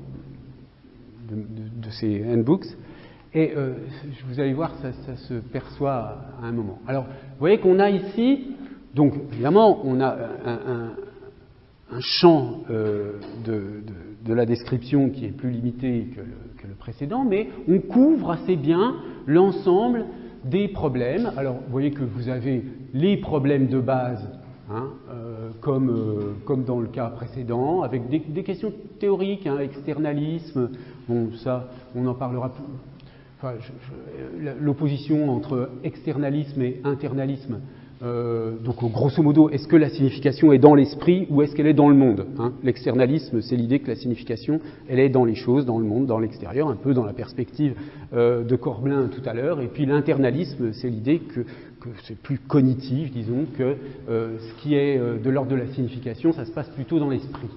de, de, de ces handbooks. Et euh, vous allez voir, ça, ça se perçoit à un moment. Alors, vous voyez qu'on a ici, donc évidemment, on a un, un, un champ euh, de, de, de la description qui est plus limité que le, que le précédent, mais on couvre assez bien l'ensemble des problèmes. Alors, vous voyez que vous avez les problèmes de base, hein, euh, comme, euh, comme dans le cas précédent, avec des, des questions théoriques, hein, externalisme, bon, ça, on en parlera plus. Enfin, l'opposition entre externalisme et internalisme, euh, donc grosso modo, est-ce que la signification est dans l'esprit ou est-ce qu'elle est dans le monde, hein? L'externalisme, c'est l'idée que la signification, elle est dans les choses, dans le monde, dans l'extérieur, un peu dans la perspective euh, de Corbelin tout à l'heure, et puis l'internalisme, c'est l'idée que, que c'est plus cognitif, disons, que euh, ce qui est euh, de l'ordre de la signification, ça se passe plutôt dans l'esprit,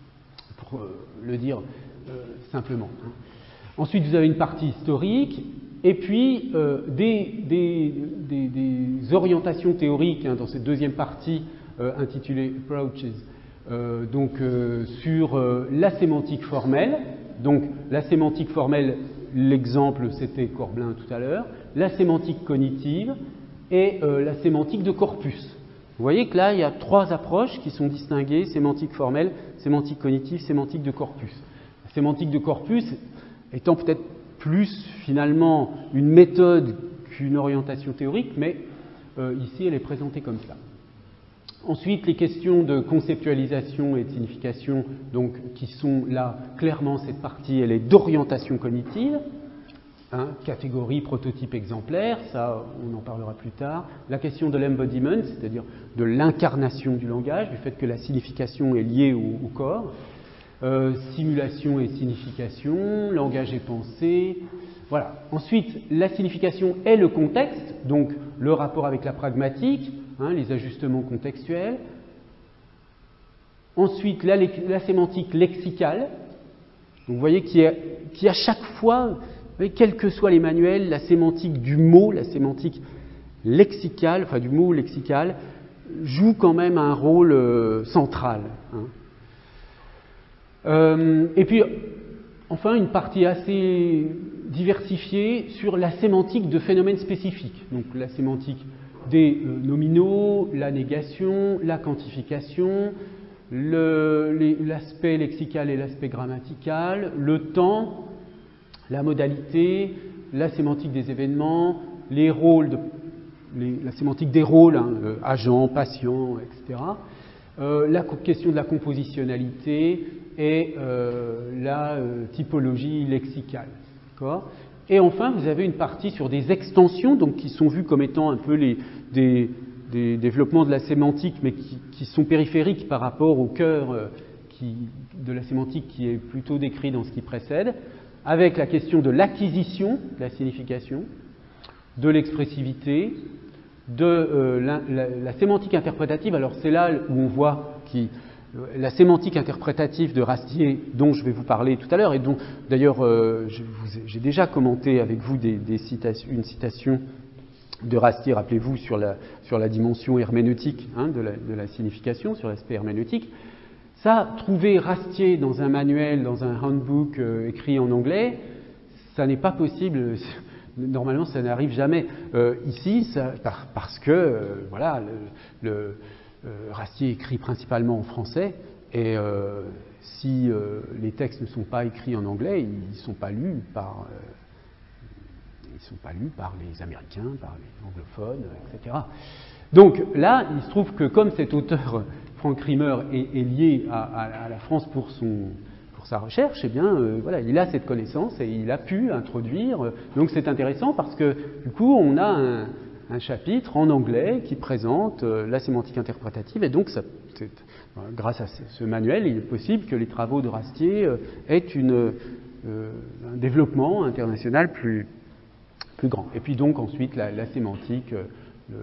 pour euh, le dire euh, simplement, hein. Ensuite, vous avez une partie historique, et puis euh, des, des, des, des orientations théoriques, hein, dans cette deuxième partie euh, intitulée Approaches, euh, donc euh, sur euh, la sémantique formelle. Donc la sémantique formelle, l'exemple c'était Corbelin tout à l'heure, la sémantique cognitive et euh, la sémantique de corpus. Vous voyez que là, il y a trois approches qui sont distinguées, sémantique formelle, sémantique cognitive, sémantique de corpus. La sémantique de corpus étant peut-être plus finalement une méthode qu'une orientation théorique, mais euh, ici elle est présentée comme ça. Ensuite, les questions de conceptualisation et de signification, donc, qui sont là, clairement cette partie, elle est d'orientation cognitive, hein, catégorie, prototype, exemplaire, ça on en parlera plus tard. La question de l'embodiment, c'est-à-dire de l'incarnation du langage, du fait que la signification est liée au, au corps. Euh, simulation et signification, langage et pensée, voilà. Ensuite, la signification est le contexte, donc le rapport avec la pragmatique, hein, les ajustements contextuels. Ensuite, la, la sémantique lexicale, donc vous voyez qu'il y a, qu'il y a chaque fois, quels que soient les manuels, la sémantique du mot, la sémantique lexicale, enfin du mot lexical, joue quand même un rôle euh, central, hein. Euh, et puis, enfin, une partie assez diversifiée sur la sémantique de phénomènes spécifiques. Donc, la sémantique des euh, nominaux, la négation, la quantification, l'aspect lexical et l'aspect grammatical, le temps, la modalité, la sémantique des événements, les rôles, de, les, la sémantique des rôles, hein, euh, agent, patient, et cetera. Euh, la question de la compositionnalité et euh, la euh, typologie lexicale. Et enfin, vous avez une partie sur des extensions, donc qui sont vues comme étant un peu les, des, des développements de la sémantique, mais qui, qui sont périphériques par rapport au cœur euh, qui, de la sémantique qui est plutôt décrit dans ce qui précède, avec la question de l'acquisition de la signification, de l'expressivité, de euh, la, la, la sémantique interprétative. Alors c'est là où on voit qui, la sémantique interprétative de Rastier, dont je vais vous parler tout à l'heure, et dont d'ailleurs euh, j'ai déjà commenté avec vous des, des citations, une citation de Rastier, rappelez-vous, sur la, sur la dimension herméneutique, hein, de, la, de la signification, sur l'aspect herméneutique. Ça, trouver Rastier dans un manuel, dans un handbook euh, écrit en anglais, ça n'est pas possible. Normalement, ça n'arrive jamais. Euh, ici, ça, par, parce que euh, voilà, le, le euh, Rastier écrit principalement en français, et euh, si euh, les textes ne sont pas écrits en anglais, ils ne sont pas lus par, euh, ils sont pas lus par les Américains, par les anglophones, et cetera. Donc là, il se trouve que comme cet auteur Frank Riemer est, est lié à, à, à la France pour son pour sa recherche, eh bien, euh, voilà, il a cette connaissance et il a pu introduire. Euh, donc c'est intéressant parce que du coup, on a un, un chapitre en anglais qui présente euh, la sémantique interprétative, et donc, ça, euh, grâce à ce manuel, il est possible que les travaux de Rastier euh, aient une, euh, un développement international plus, plus grand. Et puis donc ensuite, la, la sémantique, euh, le,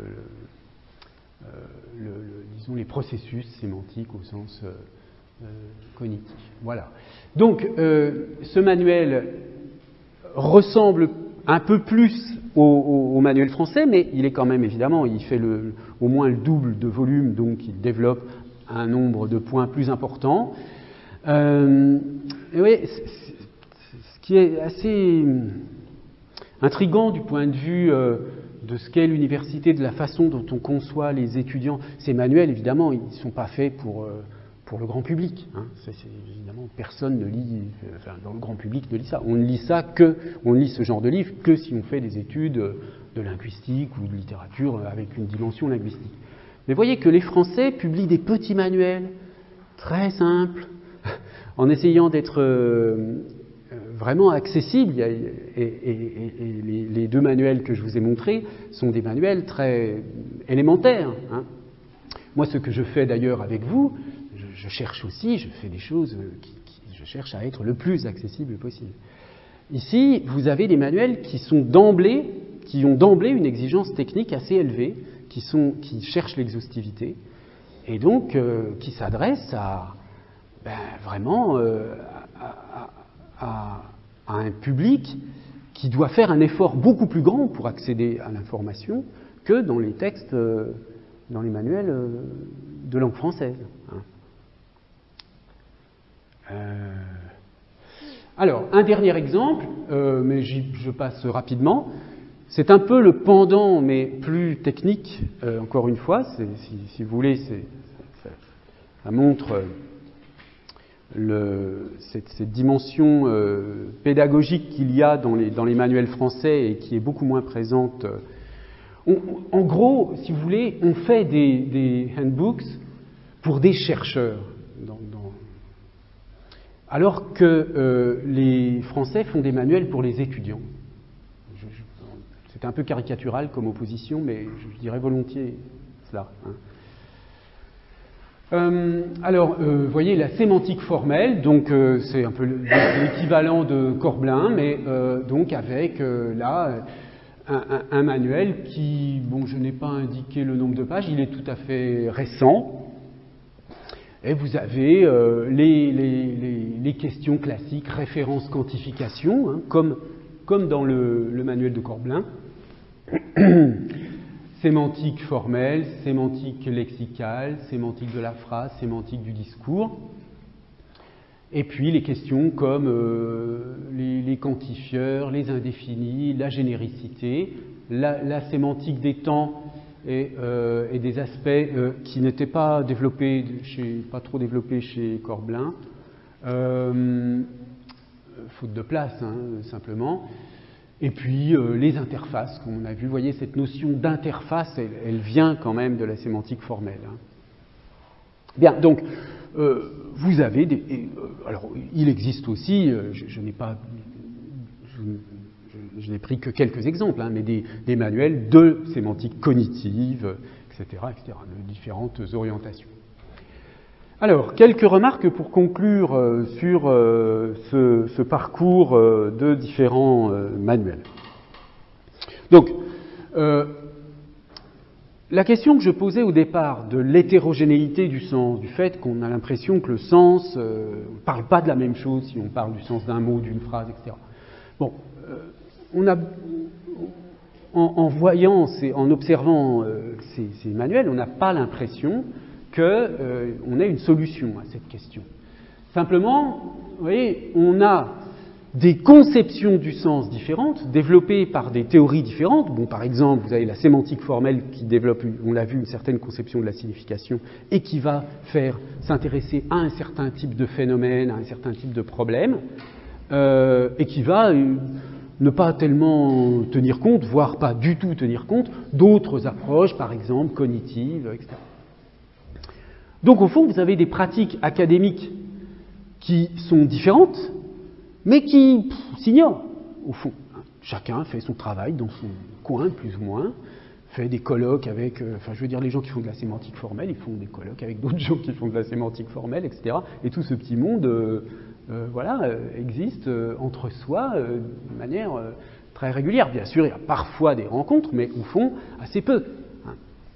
euh, le, le, disons les processus sémantiques au sens euh, Euh, cognitif. Voilà. Donc, euh, ce manuel ressemble un peu plus au, au, au manuel français, mais il est quand même, évidemment, il fait le, au moins le double de volume, donc il développe un nombre de points plus important. Euh, et oui, c'est, c'est, ce qui est assez intriguant du point de vue euh, de ce qu'est l'université, de la façon dont on conçoit les étudiants. Ces manuels, évidemment, ils ne sont pas faits pour... Euh, pour le grand public, hein. C'est, c'est, évidemment, personne ne lit, enfin, dans le grand public ne lit ça. On ne lit ça que, on ne lit ce genre de livre que si on fait des études de linguistique ou de littérature avec une dimension linguistique. Mais voyez que les Français publient des petits manuels très simples, en essayant d'être euh, vraiment accessibles. Et, et, et, et les, les deux manuels que je vous ai montrés sont des manuels très élémentaires, hein. Moi, ce que je fais d'ailleurs avec vous, je cherche aussi, je fais des choses qui, qui je cherche à être le plus accessible possible. Ici, vous avez des manuels qui sont d'emblée, qui ont d'emblée une exigence technique assez élevée, qui, sont, qui cherchent l'exhaustivité, et donc euh, qui s'adressent à ben, vraiment euh, à, à, à un public qui doit faire un effort beaucoup plus grand pour accéder à l'information que dans les textes, euh, dans les manuels euh, de langue française. Hein. Euh... Alors, un dernier exemple, euh, mais j'y, je passe rapidement. C'est un peu le pendant, mais plus technique, euh, encore une fois. C'est, si, si vous voulez, c'est, ça, ça montre le, cette, cette dimension euh, pédagogique qu'il y a dans les, dans les manuels français et qui est beaucoup moins présente. On, en gros, si vous voulez, on fait des, des handbooks pour des chercheurs. Dans, dans, alors que euh, les Français font des manuels pour les étudiants. Je, je, c'est un peu caricatural comme opposition, mais je, je dirais volontiers cela. Hein. Euh, alors, vous euh, voyez, la sémantique formelle, donc euh, c'est un peu l'équivalent de Corbelin, mais euh, donc avec euh, là un, un, un manuel qui, bon, je n'ai pas indiqué le nombre de pages, il est tout à fait récent. Et vous avez euh, les, les, les, les questions classiques, référence, quantification, hein, comme, comme dans le, le manuel de Corbelin. Sémantique formelle, sémantique lexicale, sémantique de la phrase, sémantique du discours. Et puis les questions comme euh, les, les quantifieurs, les indéfinis, la généricité, la, la sémantique des temps et, euh, et des aspects euh, qui n'étaient pas développés, chez, pas trop développés chez Corbelin. Euh, faute de place, hein, simplement. Et puis euh, les interfaces, comme on a vu, vous voyez, cette notion d'interface, elle, elle vient quand même de la sémantique formelle. Hein. Bien, donc, euh, vous avez des... Et, euh, alors, il existe aussi, euh, je, je n'ai pas... Je, je, je n'ai pris que quelques exemples, hein, mais des, des manuels de sémantique cognitive, et cetera, et cetera, de différentes orientations. Alors, quelques remarques pour conclure euh, sur euh, ce, ce parcours euh, de différents euh, manuels. Donc, euh, la question que je posais au départ de l'hétérogénéité du sens, du fait qu'on a l'impression que le sens euh, ne parle pas de la même chose si on parle du sens d'un mot, d'une phrase, et cetera. Bon, euh, on a, en, en voyant, ces, en observant euh, ces, ces manuels, on n'a pas l'impression qu'on euh, ait une solution à cette question. Simplement, vous voyez, on a des conceptions du sens différentes, développées par des théories différentes. Bon, par exemple, vous avez la sémantique formelle qui développe, on l'a vu, une certaine conception de la signification et qui va faire s'intéresser à un certain type de phénomène, à un certain type de problème, euh, et qui va euh, ne pas tellement tenir compte, voire pas du tout tenir compte, d'autres approches, par exemple, cognitives, et cetera. Donc, au fond, vous avez des pratiques académiques qui sont différentes, mais qui s'ignorent, au fond. Chacun fait son travail dans son coin, plus ou moins, fait des colloques avec... Euh, enfin, je veux dire, les gens qui font de la sémantique formelle, ils font des colloques avec d'autres gens qui font de la sémantique formelle, et cetera. Et tout ce petit monde, euh, euh, voilà, euh, existe euh, entre soi euh, de manière euh, très régulière. Bien sûr, il y a parfois des rencontres, mais au fond, assez peu. Hein.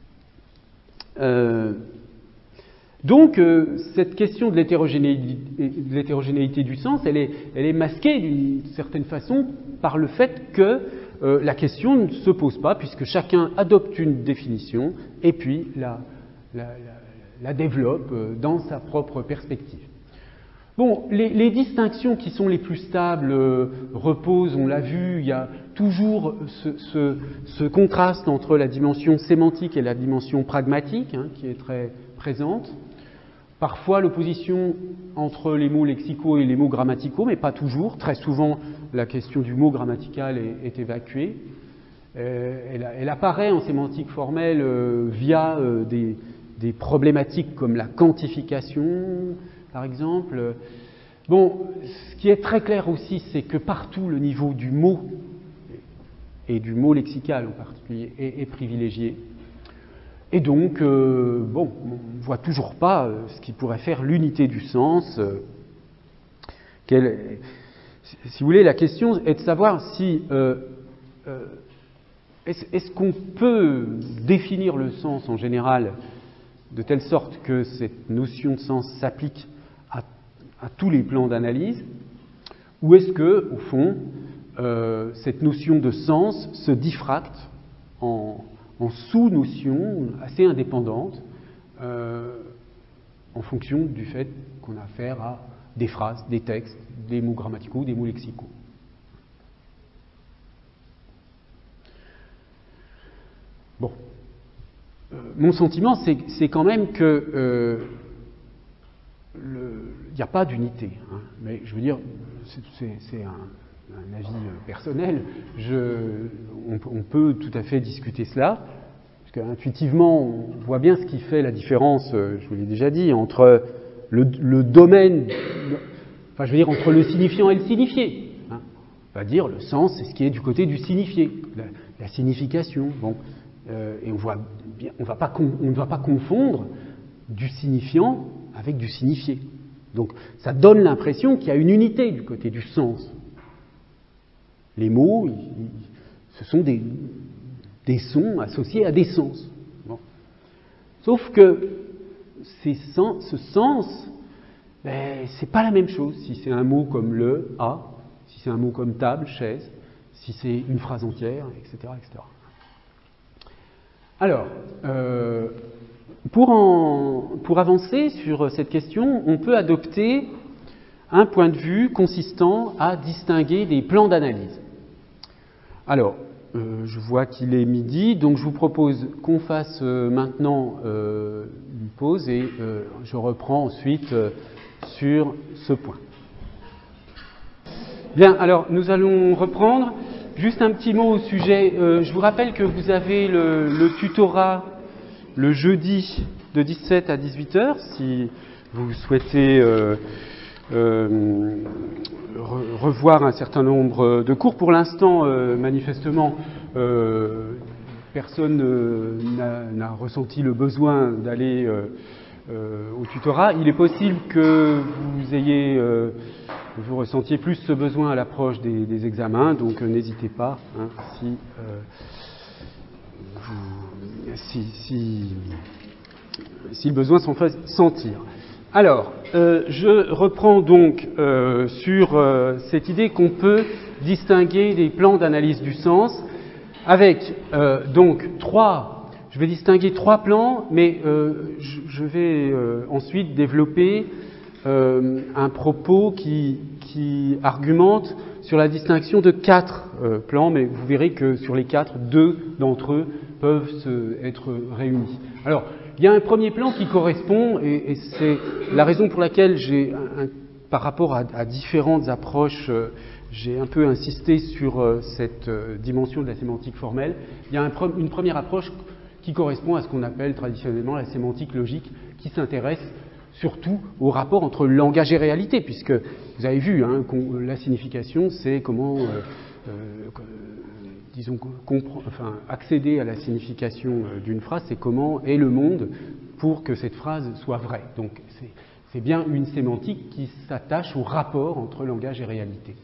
Euh, Donc, euh, cette question de l'hétérogénéité, de l'hétérogénéité du sens, elle est, elle est masquée d'une certaine façon par le fait que euh, la question ne se pose pas, puisque chacun adopte une définition et puis la, la, la, la développe euh, dans sa propre perspective. Bon, les, les distinctions qui sont les plus stables euh, reposent, on l'a vu, il y a toujours ce, ce, ce contraste entre la dimension sémantique et la dimension pragmatique, hein, qui est très présente. Parfois l'opposition entre les mots lexicaux et les mots grammaticaux, mais pas toujours. Très souvent, la question du mot grammatical est, est évacuée. Euh, elle, elle apparaît en sémantique formelle euh, via euh, des, des problématiques comme la quantification, par exemple. Bon, ce qui est très clair aussi, c'est que partout le niveau du mot, et du mot lexical en particulier, est, est privilégié. Et donc, euh, bon, on ne voit toujours pas euh, ce qui pourrait faire l'unité du sens. Euh, quelle, si vous voulez, la question est de savoir si euh, euh, est-ce, est-ce qu'on peut définir le sens en général de telle sorte que cette notion de sens s'applique à, à tous les plans d'analyse, ou est-ce que, au fond, euh, cette notion de sens se diffracte en en sous-notions assez indépendantes euh, en fonction du fait qu'on a affaire à des phrases, des textes, des mots grammaticaux, des mots lexicaux. Bon. Euh, mon sentiment, c'est, c'est quand même que euh, il n'y a pas d'unité. Hein, mais je veux dire, c'est, c'est, c'est un... un avis personnel, je, on, on peut tout à fait discuter cela, parce qu'intuitivement, on voit bien ce qui fait la différence, je vous l'ai déjà dit, entre le, le domaine, enfin je veux dire, entre le signifiant et le signifié. Hein. On va dire, le sens, c'est ce qui est du côté du signifié, la, la signification. Bon, euh, et on voit bien, on va pas, on ne va pas confondre du signifiant avec du signifié. Donc, ça donne l'impression qu'il y a une unité du côté du sens. Les mots, ils, ils, ce sont des, des sons associés à des sens. Bon. Sauf que ces sens, ce sens, ben, c'est pas la même chose si c'est un mot comme le, a, si c'est un mot comme table, chaise, si c'est une phrase entière, et cetera, et cetera. Alors, euh, pour, en, pour avancer sur cette question, on peut adopter un point de vue consistant à distinguer des plans d'analyse. Alors, euh, je vois qu'il est midi, donc je vous propose qu'on fasse euh, maintenant euh, une pause et euh, je reprends ensuite euh, sur ce point. Bien, alors nous allons reprendre. Juste un petit mot au sujet. Euh, je vous rappelle que vous avez le, le tutorat le jeudi de dix-sept à dix-huit heures, si vous souhaitez euh, euh, re- revoir un certain nombre de cours. Pour l'instant, euh, manifestement, euh, personne euh, n'a, n'a ressenti le besoin d'aller euh, euh, au tutorat. Il est possible que vous ayez, euh, vous ressentiez plus ce besoin à l'approche des, des examens, donc euh, n'hésitez pas hein, si, euh, vous, si, si, si le besoin s'en fait sentir. Alors, euh, je reprends donc euh, sur euh, cette idée qu'on peut distinguer des plans d'analyse du sens avec euh, donc trois je vais distinguer trois plans, mais euh, je, je vais euh, ensuite développer euh, un propos qui, qui argumente sur la distinction de quatre euh, plans, mais vous verrez que sur les quatre, deux d'entre eux peuvent se, être réunis. Alors, il y a un premier plan qui correspond, et, et c'est la raison pour laquelle j'ai, un, un, par rapport à, à différentes approches, euh, j'ai un peu insisté sur euh, cette euh, dimension de la sémantique formelle. Il y a un, une première approche qui correspond à ce qu'on appelle traditionnellement la sémantique logique, qui s'intéresse surtout au rapport entre langage et réalité, puisque vous avez vu, hein, la signification, c'est comment, euh, euh, disons, enfin, accéder à la signification d'une phrase, c'est comment est le monde pour que cette phrase soit vraie. Donc c'est bien une sémantique qui s'attache au rapport entre langage et réalité.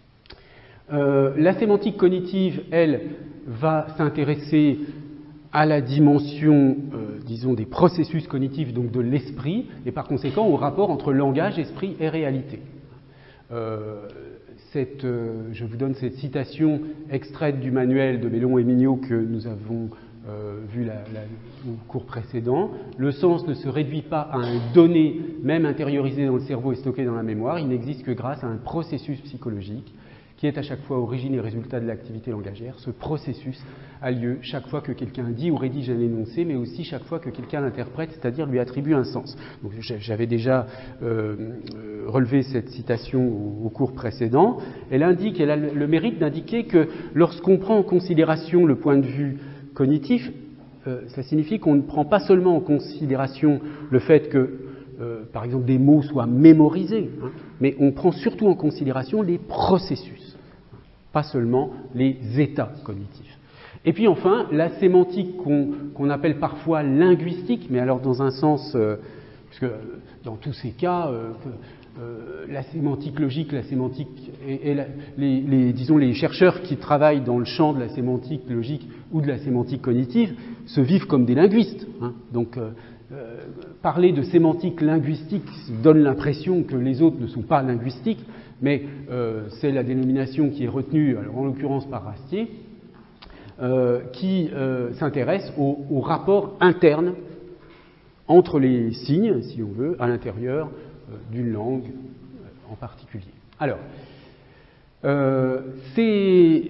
Euh, la sémantique cognitive, elle, va s'intéresser à la dimension, euh, disons, des processus cognitifs, donc de l'esprit, et par conséquent au rapport entre langage, esprit et réalité. Euh, cette, euh, je vous donne cette citation extraite du manuel de Mellon et Mignot que nous avons euh, vu la, la, au cours précédent. Le sens ne se réduit pas à un donné, même intériorisé dans le cerveau et stocké dans la mémoire, il n'existe que grâce à un processus psychologique qui est à chaque fois origine et résultat de l'activité langagère. Ce processus a lieu chaque fois que quelqu'un dit ou rédige un énoncé, mais aussi chaque fois que quelqu'un l'interprète, c'est-à-dire lui attribue un sens. Donc, j'avais déjà euh, relevé cette citation au, au cours précédent. Elle indique, elle a le mérite d'indiquer que lorsqu'on prend en considération le point de vue cognitif, euh, ça signifie qu'on ne prend pas seulement en considération le fait que Euh, par exemple, des mots soient mémorisés, hein, mais on prend surtout en considération les processus, pas seulement les états cognitifs. Et puis enfin, la sémantique qu'on qu'on appelle parfois linguistique, mais alors dans un sens, euh, puisque dans tous ces cas, euh, euh, la sémantique logique, la sémantique et, et la, les, les, disons les chercheurs qui travaillent dans le champ de la sémantique logique ou de la sémantique cognitive se vivent comme des linguistes. Hein, donc euh, Euh, parler de sémantique linguistique donne l'impression que les autres ne sont pas linguistiques, mais euh, c'est la dénomination qui est retenue, alors en l'occurrence par Rastier, euh, qui euh, s'intéresse au, au rapport interne entre les signes, si on veut, à l'intérieur euh, d'une langue euh, en particulier. Alors, euh, ces,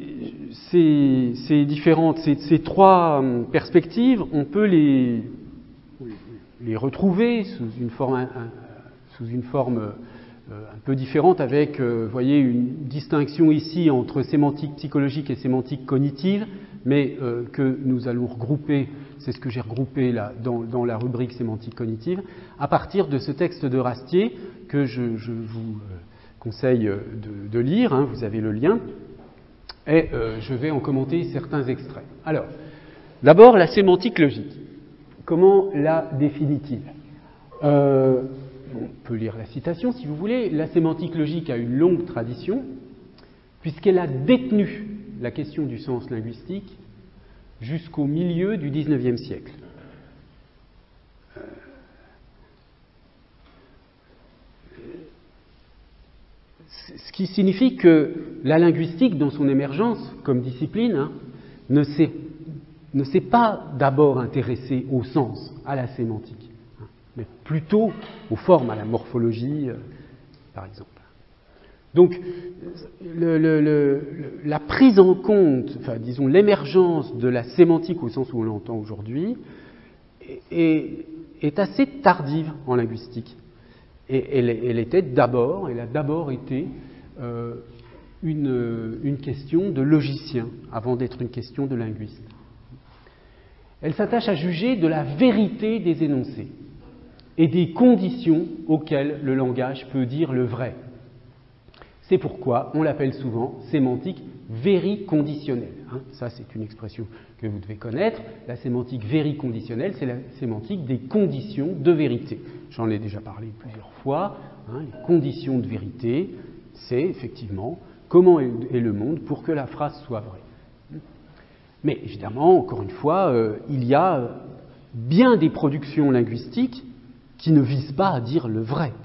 ces, ces différentes, ces, ces trois perspectives, on peut les les retrouver sous une forme, un, un, sous une forme euh, un peu différente avec, euh, vous voyez, une distinction ici entre sémantique psychologique et sémantique cognitive, mais euh, que nous allons regrouper, c'est ce que j'ai regroupé là dans, dans la rubrique sémantique cognitive, à partir de ce texte de Rastier que je, je vous conseille de, de lire, hein, vous avez le lien, et euh, je vais en commenter certains extraits. Alors, d'abord la sémantique logique. Comment la définit-il ? euh, On peut lire la citation si vous voulez. La sémantique logique a une longue tradition, puisqu'elle a détenu la question du sens linguistique jusqu'au milieu du dix-neuvième siècle. Euh, ce qui signifie que la linguistique, dans son émergence comme discipline, hein, ne s'est ne s'est pas d'abord intéressé au sens, à la sémantique, hein, mais plutôt aux formes, à la morphologie, euh, par exemple. Donc, le, le, le, la prise en compte, enfin, disons, l'émergence de la sémantique au sens où on l'entend aujourd'hui est, est assez tardive en linguistique. Et elle, elle était d'abord, elle a d'abord été euh, une, une question de logicien, avant d'être une question de linguiste. Elle s'attache à juger de la vérité des énoncés et des conditions auxquelles le langage peut dire le vrai. C'est pourquoi on l'appelle souvent sémantique vériconditionnelle. Hein, ça, c'est une expression que vous devez connaître. La sémantique vériconditionnelle, c'est la sémantique des conditions de vérité. J'en ai déjà parlé plusieurs fois. Hein, les conditions de vérité, c'est effectivement comment est le monde pour que la phrase soit vraie. Mais évidemment, encore une fois, euh, il y a bien des productions linguistiques qui ne visent pas à dire le vrai.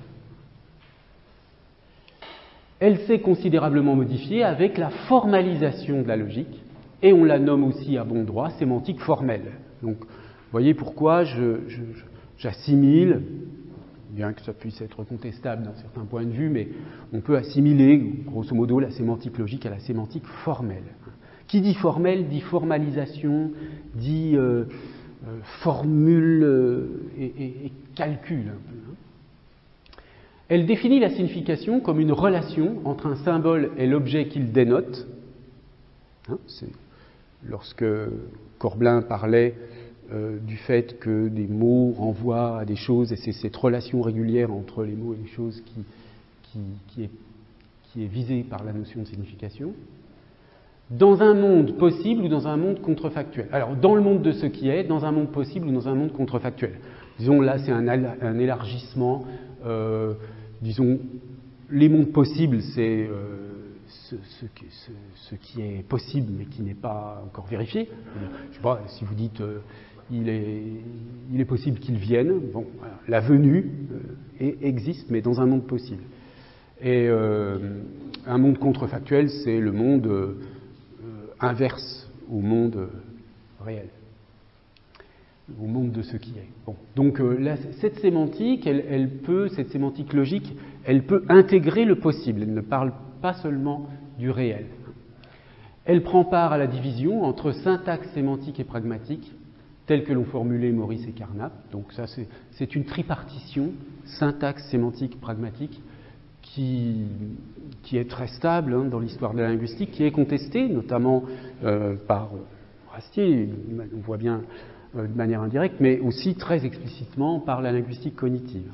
Elle s'est considérablement modifiée avec la formalisation de la logique, et on la nomme aussi à bon droit sémantique formelle. Donc, vous voyez pourquoi je, je, j'assimile, bien que ça puisse être contestable d'un certain point de vue, mais on peut assimiler, grosso modo, la sémantique logique à la sémantique formelle. Qui dit formelle, dit formalisation, dit euh, euh, formule euh, et, et, et calcul. Un peu, hein. Elle définit la signification comme une relation entre un symbole et l'objet qu'il dénote. Hein, c'est lorsque Corbelin parlait euh, du fait que des mots renvoient à des choses, et c'est cette relation régulière entre les mots et les choses qui, qui, qui, est, qui est visée par la notion de signification, dans un monde possible ou dans un monde contrefactuel. Alors, dans le monde de ce qui est, dans un monde possible ou dans un monde contrefactuel. Disons, là, c'est un, un élargissement. Euh, disons, les mondes possibles, c'est euh, ce, ce, ce, ce qui est possible, mais qui n'est pas encore vérifié. Je sais pas, si vous dites, euh, il, est, il est possible qu'il vienne, bon, voilà, la venue euh, est, existe, mais dans un monde possible. Et euh, un monde contrefactuel, c'est le monde euh, inverse au monde euh, réel, au monde de ce qui est. Bon. Donc euh, là, cette sémantique, elle, elle peut, cette sémantique logique, elle peut intégrer le possible. Elle ne parle pas seulement du réel. Elle prend part à la division entre syntaxe sémantique et pragmatique, telle que l'ont formulé Maurice et Carnap. Donc ça, c'est, c'est une tripartition, syntaxe sémantique pragmatique, qui, qui est très stable hein, dans l'histoire de la linguistique, qui est contestée, notamment euh, par Rastier, on voit bien de manière indirecte, mais aussi très explicitement par la linguistique cognitive.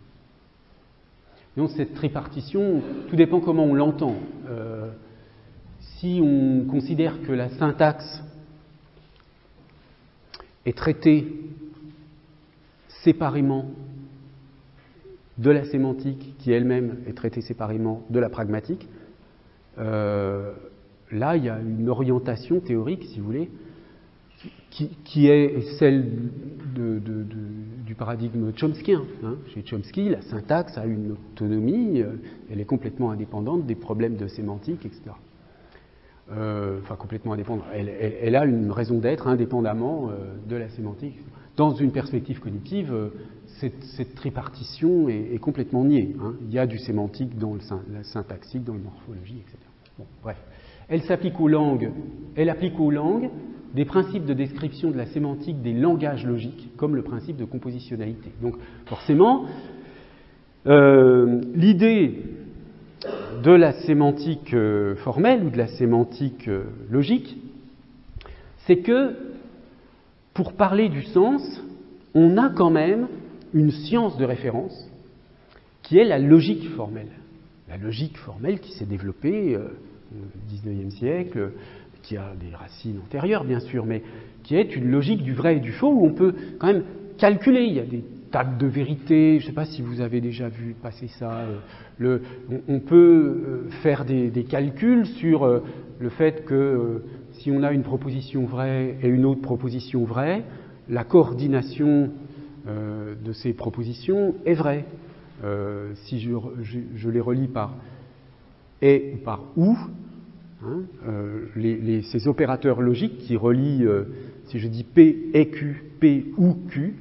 Donc cette tripartition, tout dépend comment on l'entend. Euh, si on considère que la syntaxe est traitée séparément de la sémantique, qui elle-même est traitée séparément de la pragmatique, euh, là il y a une orientation théorique, si vous voulez, Qui, qui est celle de, de, de, du paradigme chomskien. Hein. Chez Chomsky, la syntaxe a une autonomie, euh, elle est complètement indépendante des problèmes de sémantique, et cetera. Euh, enfin, complètement indépendante. Elle, elle, elle a une raison d'être indépendamment euh, de la sémantique. Dans une perspective cognitive, euh, cette, cette tripartition est, est complètement niée. Hein. Il y a du sémantique dans le la syntaxique, dans le morphologie, et cetera. Bon, bref. Elle s'applique aux langues, elle applique aux langues des principes de description de la sémantique des langages logiques, comme le principe de compositionnalité. Donc, forcément, euh, l'idée de la sémantique euh, formelle ou de la sémantique euh, logique, c'est que, pour parler du sens, on a quand même une science de référence qui est la logique formelle. La logique formelle qui s'est développée euh, au dix-neuvième siècle, qui a des racines antérieures, bien sûr, mais qui est une logique du vrai et du faux, où on peut quand même calculer. Il y a des tables de vérité, je ne sais pas si vous avez déjà vu passer ça. Euh, le, on, on peut euh, faire des, des calculs sur euh, le fait que euh, si on a une proposition vraie et une autre proposition vraie, la coordination euh, de ces propositions est vraie. Euh, si je, je, je les relis par et ou par ou, Hein, euh, les, les, ces opérateurs logiques qui relient, euh, si je dis P et Q, P ou Q,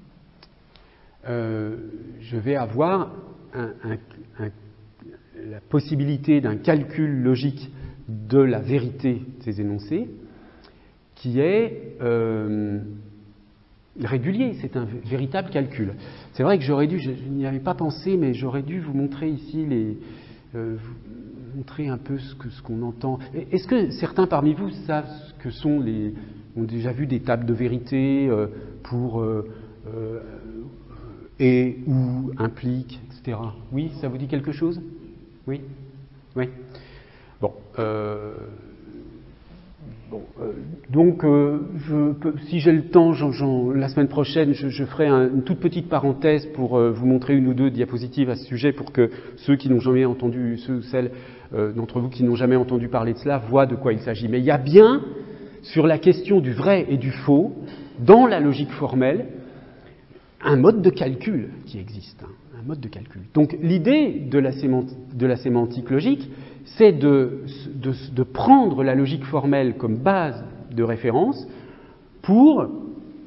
euh, je vais avoir un, un, un, la possibilité d'un calcul logique de la vérité de ces énoncés qui est euh, régulier, c'est un véritable calcul. C'est vrai que j'aurais dû, je, je n'y avais pas pensé, mais j'aurais dû vous montrer ici les... Euh, montrer un peu ce, que, ce qu'on entend. Est-ce que certains parmi vous savent ce que sont les... ont déjà vu des tables de vérité euh, pour euh, euh, et, ou, implique, et cetera. Oui, ça vous dit quelque chose? Oui? Oui. Bon. Euh, bon euh, donc, euh, je peux, si j'ai le temps, j'en, j'en, la semaine prochaine, je, je ferai un, une toute petite parenthèse pour euh, vous montrer une ou deux diapositives à ce sujet pour que ceux qui n'ont jamais entendu, ceux ou celles euh, d'entre vous qui n'ont jamais entendu parler de cela voient de quoi il s'agit. Mais il y a bien, sur la question du vrai et du faux, dans la logique formelle, un mode de calcul qui existe. Hein, un mode de calcul. Donc l'idée de la sémantique, de la sémantique logique, c'est de, de, de prendre la logique formelle comme base de référence pour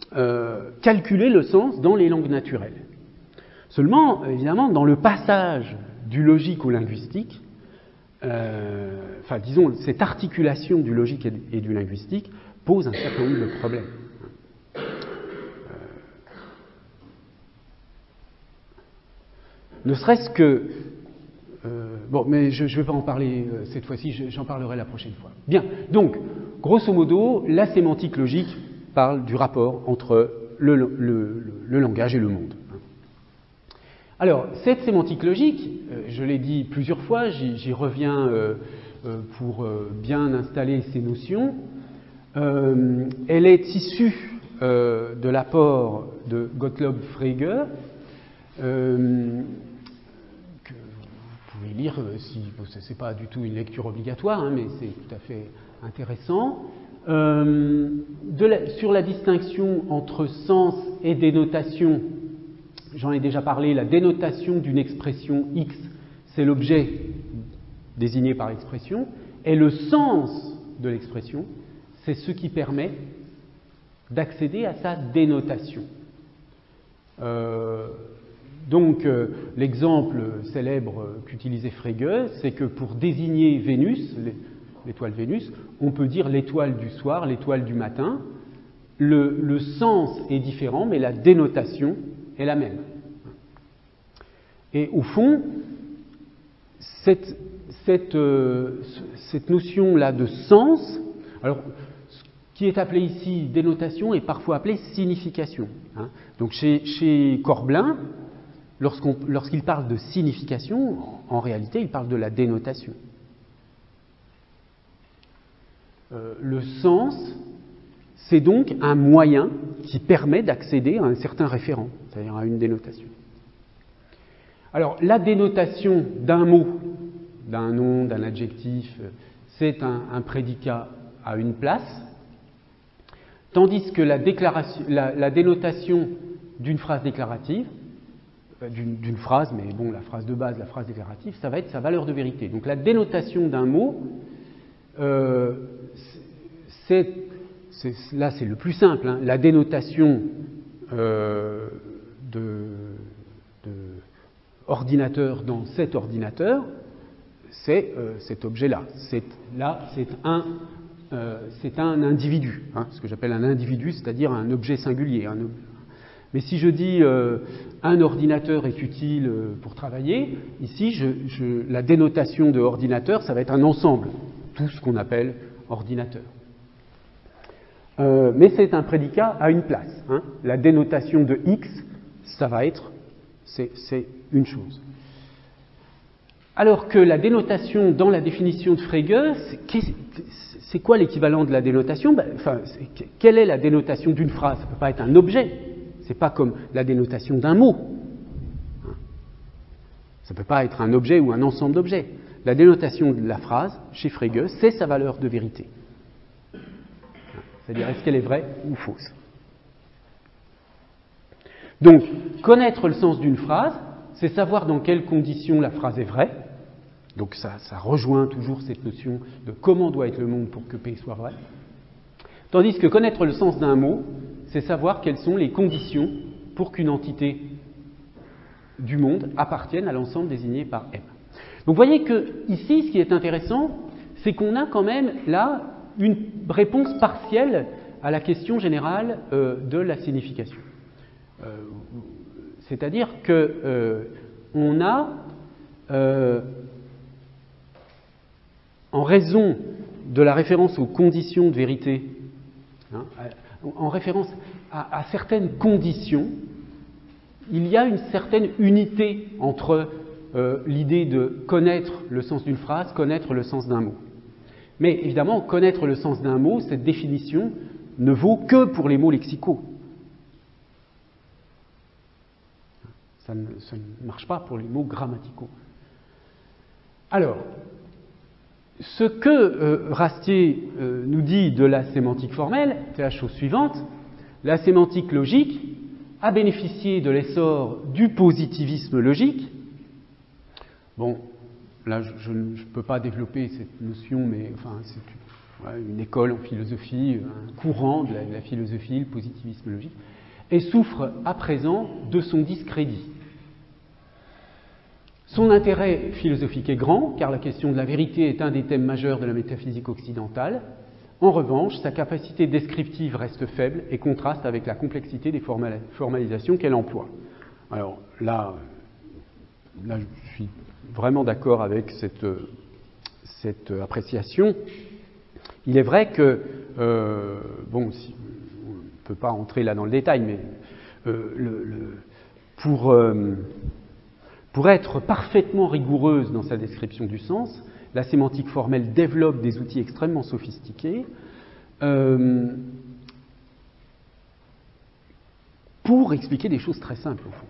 euh, calculer le sens dans les langues naturelles. Seulement, évidemment, dans le passage du logique au linguistique, euh, enfin, disons, cette articulation du logique et du linguistique pose un certain nombre de problèmes. Euh, ne serait-ce que... Euh, bon, mais je ne vais pas en parler euh, cette fois-ci, j'en parlerai la prochaine fois. Bien, donc, grosso modo, la sémantique logique parle du rapport entre le, le, le, le langage et le monde. Alors, cette sémantique logique, euh, je l'ai dit plusieurs fois, j'y reviens euh, euh, pour euh, bien installer ces notions, euh, elle est issue euh, de l'apport de Gottlob Frege, euh, que vous pouvez lire, euh, si ce n'est pas du tout une lecture obligatoire, hein, mais c'est tout à fait intéressant, euh, de la, sur la distinction entre sens et dénotation. J'en ai déjà parlé, la dénotation d'une expression X, c'est l'objet désigné par l'expression, et le sens de l'expression, c'est ce qui permet d'accéder à sa dénotation. Euh, donc, euh, l'exemple célèbre qu'utilisait Frege, c'est que pour désigner Vénus, l'étoile Vénus, on peut dire l'étoile du soir, l'étoile du matin. Le, le sens est différent, mais la dénotation est la même. Et au fond, cette, cette, euh, cette notion-là de sens, alors, ce qui est appelé ici dénotation est parfois appelé signification. Hein. Donc chez, chez Corbelin, lorsqu'on, lorsqu'il parle de signification, en, en réalité, il parle de la dénotation. Euh, le sens, c'est donc un moyen qui permet d'accéder à un certain référent, c'est-à-dire à une dénotation. Alors, la dénotation d'un mot, d'un nom, d'un adjectif, c'est un, un prédicat à une place, tandis que la, déclaration, la, la dénotation d'une phrase déclarative, d'une, d'une phrase, mais bon, la phrase de base, la phrase déclarative, ça va être sa valeur de vérité. Donc, la dénotation d'un mot, euh, c'est... C'est, là, c'est le plus simple. Hein. La dénotation euh, de, de ordinateur dans cet ordinateur, c'est euh, cet objet-là. C'est, là, c'est un, euh, c'est un individu, hein, ce que j'appelle un individu, c'est-à-dire un objet singulier. Un, mais si je dis euh, un ordinateur est utile euh, pour travailler, ici, je, je, la dénotation de ordinateur, ça va être un ensemble, tout ce qu'on appelle ordinateur. Euh, mais c'est un prédicat à une place. Hein. La dénotation de X, ça va être, c'est, c'est une chose. Alors que la dénotation dans la définition de Frege, c'est, c'est quoi l'équivalent de la dénotation? Ben, enfin, c'est, quelle est la dénotation d'une phrase? Ça ne peut pas être un objet. C'est pas comme la dénotation d'un mot. Hein. Ça ne peut pas être un objet ou un ensemble d'objets. La dénotation de la phrase, chez Frege, c'est sa valeur de vérité. C'est-à-dire, est-ce qu'elle est vraie ou fausse? Donc, connaître le sens d'une phrase, c'est savoir dans quelles conditions la phrase est vraie. Donc, ça, ça rejoint toujours cette notion de comment doit être le monde pour que P soit vrai. Tandis que connaître le sens d'un mot, c'est savoir quelles sont les conditions pour qu'une entité du monde appartienne à l'ensemble désigné par M. Donc, vous voyez que ici, ce qui est intéressant, c'est qu'on a quand même là une réponse partielle à la question générale euh, de la signification. Euh, c'est-à-dire que euh, on a, euh, en raison de la référence aux conditions de vérité, hein, en référence à, à certaines conditions, il y a une certaine unité entre euh, l'idée de connaître le sens d'une phrase, connaître le sens d'un mot. Mais évidemment, connaître le sens d'un mot, cette définition ne vaut que pour les mots lexicaux. Ça ne, ça ne marche pas pour les mots grammaticaux. Alors, ce que euh, Rastier euh, nous dit de la sémantique formelle, c'est la chose suivante. La sémantique logique a bénéficié de l'essor du positivisme logique. Bon, là, je ne peux pas développer cette notion, mais enfin, c'est une école en philosophie, un courant de la, de la philosophie, le positivisme logique, et souffre à présent de son discrédit. Son intérêt philosophique est grand, car la question de la vérité est un des thèmes majeurs de la métaphysique occidentale. En revanche, sa capacité descriptive reste faible et contraste avec la complexité des formalisations qu'elle emploie. Alors là, là, je suis vraiment d'accord avec cette, cette appréciation. Il est vrai que, euh, bon, si, on ne peut pas entrer là dans le détail, mais euh, le, le, pour, euh, pour être parfaitement rigoureuse dans sa description du sens, la sémantique formelle développe des outils extrêmement sophistiqués euh, pour expliquer des choses très simples, au fond.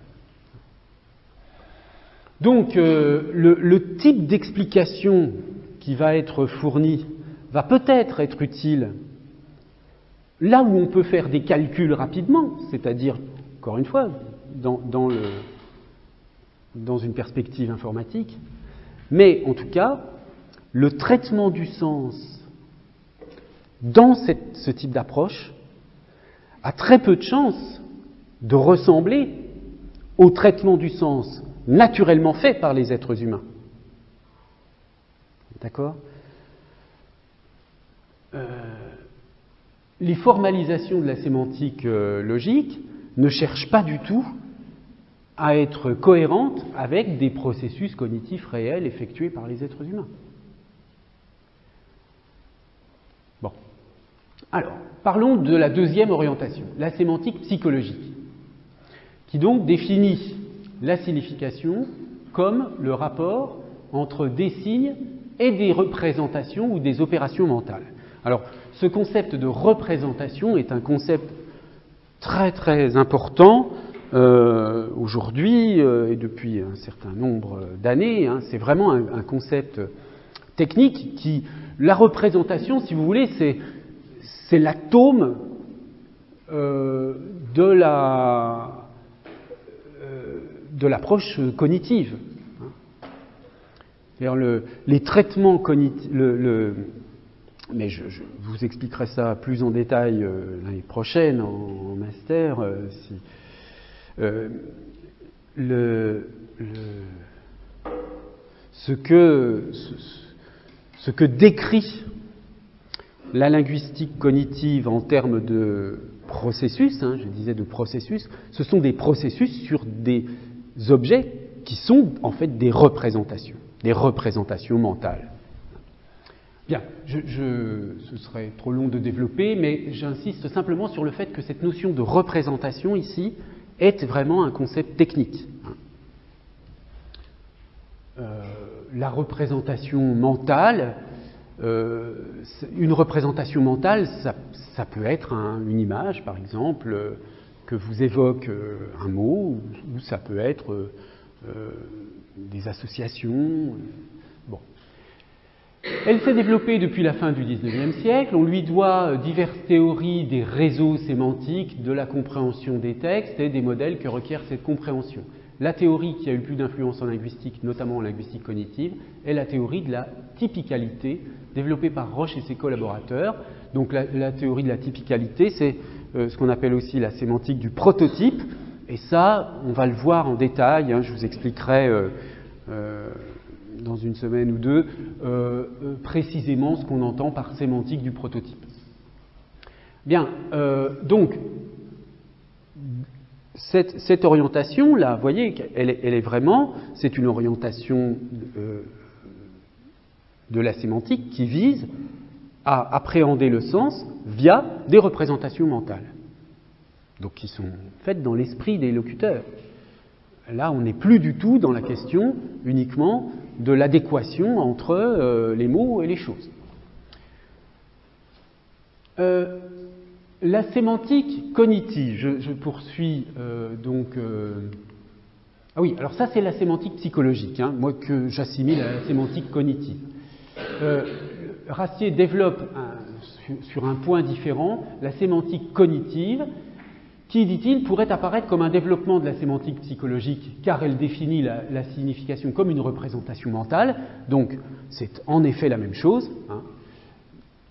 Donc, euh, le, le type d'explication qui va être fourni va peut-être être utile là où on peut faire des calculs rapidement, c'est-à-dire, encore une fois, dans, dans, le, dans une perspective informatique, mais en tout cas, le traitement du sens dans cette, ce type d'approche a très peu de chances de ressembler au traitement du sens naturellement fait par les êtres humains. D'accord ? euh, Les formalisations de la sémantique euh, logique ne cherchent pas du tout à être cohérentes avec des processus cognitifs réels effectués par les êtres humains. Bon. Alors, parlons de la deuxième orientation, la sémantique psychologique, qui donc définit la signification comme le rapport entre des signes et des représentations ou des opérations mentales. Alors, ce concept de représentation est un concept très très important euh, aujourd'hui euh, et depuis un certain nombre d'années. Hein. C'est vraiment un, un concept technique qui, la représentation, si vous voulez, c'est, c'est l'atome euh, de la de l'approche cognitive. Le, les traitements cognitifs, le, le, mais je, je vous expliquerai ça plus en détail euh, l'année prochaine en, en master. Euh, si, euh, le, le, ce, que, ce, ce que décrit la linguistique cognitive en termes de processus, hein, je disais de processus, ce sont des processus sur des objets qui sont en fait des représentations, des représentations mentales. Bien, je, je, ce serait trop long de développer, mais j'insiste simplement sur le fait que cette notion de représentation ici est vraiment un concept technique. Euh, la représentation mentale, euh, une représentation mentale, ça, ça peut être un, une image, par exemple, euh, que vous évoque euh, un mot, ou, ou ça peut être euh, euh, des associations. Bon. Elle s'est développée depuis la fin du dix-neuvième siècle. On lui doit diverses théories des réseaux sémantiques, de la compréhension des textes et des modèles que requiert cette compréhension. La théorie qui a eu le plus d'influence en linguistique, notamment en linguistique cognitive, est la théorie de la typicalité, développée par Roche et ses collaborateurs. Donc la, la théorie de la typicalité, c'est euh, ce qu'on appelle aussi la sémantique du prototype. Et ça, on va le voir en détail, hein, je vous expliquerai euh, euh, dans une semaine ou deux, euh, euh, précisément ce qu'on entend par sémantique du prototype. Bien, euh, donc, cette, cette orientation-là, vous voyez, elle, elle est vraiment, c'est une orientation euh, de la sémantique qui vise à appréhender le sens via des représentations mentales, donc qui sont faites dans l'esprit des locuteurs. Là, on n'est plus du tout dans la question uniquement de l'adéquation entre euh, les mots et les choses. Euh, la sémantique cognitive, je, je poursuis euh, donc... Euh... Ah oui, alors ça c'est la sémantique psychologique, hein, moi que j'assimile à la sémantique cognitive. Euh, Rassier développe un, sur, sur un point différent la sémantique cognitive, qui, dit-il, pourrait apparaître comme un développement de la sémantique psychologique, car elle définit la, la signification comme une représentation mentale. Donc, c'est en effet la même chose. Hein.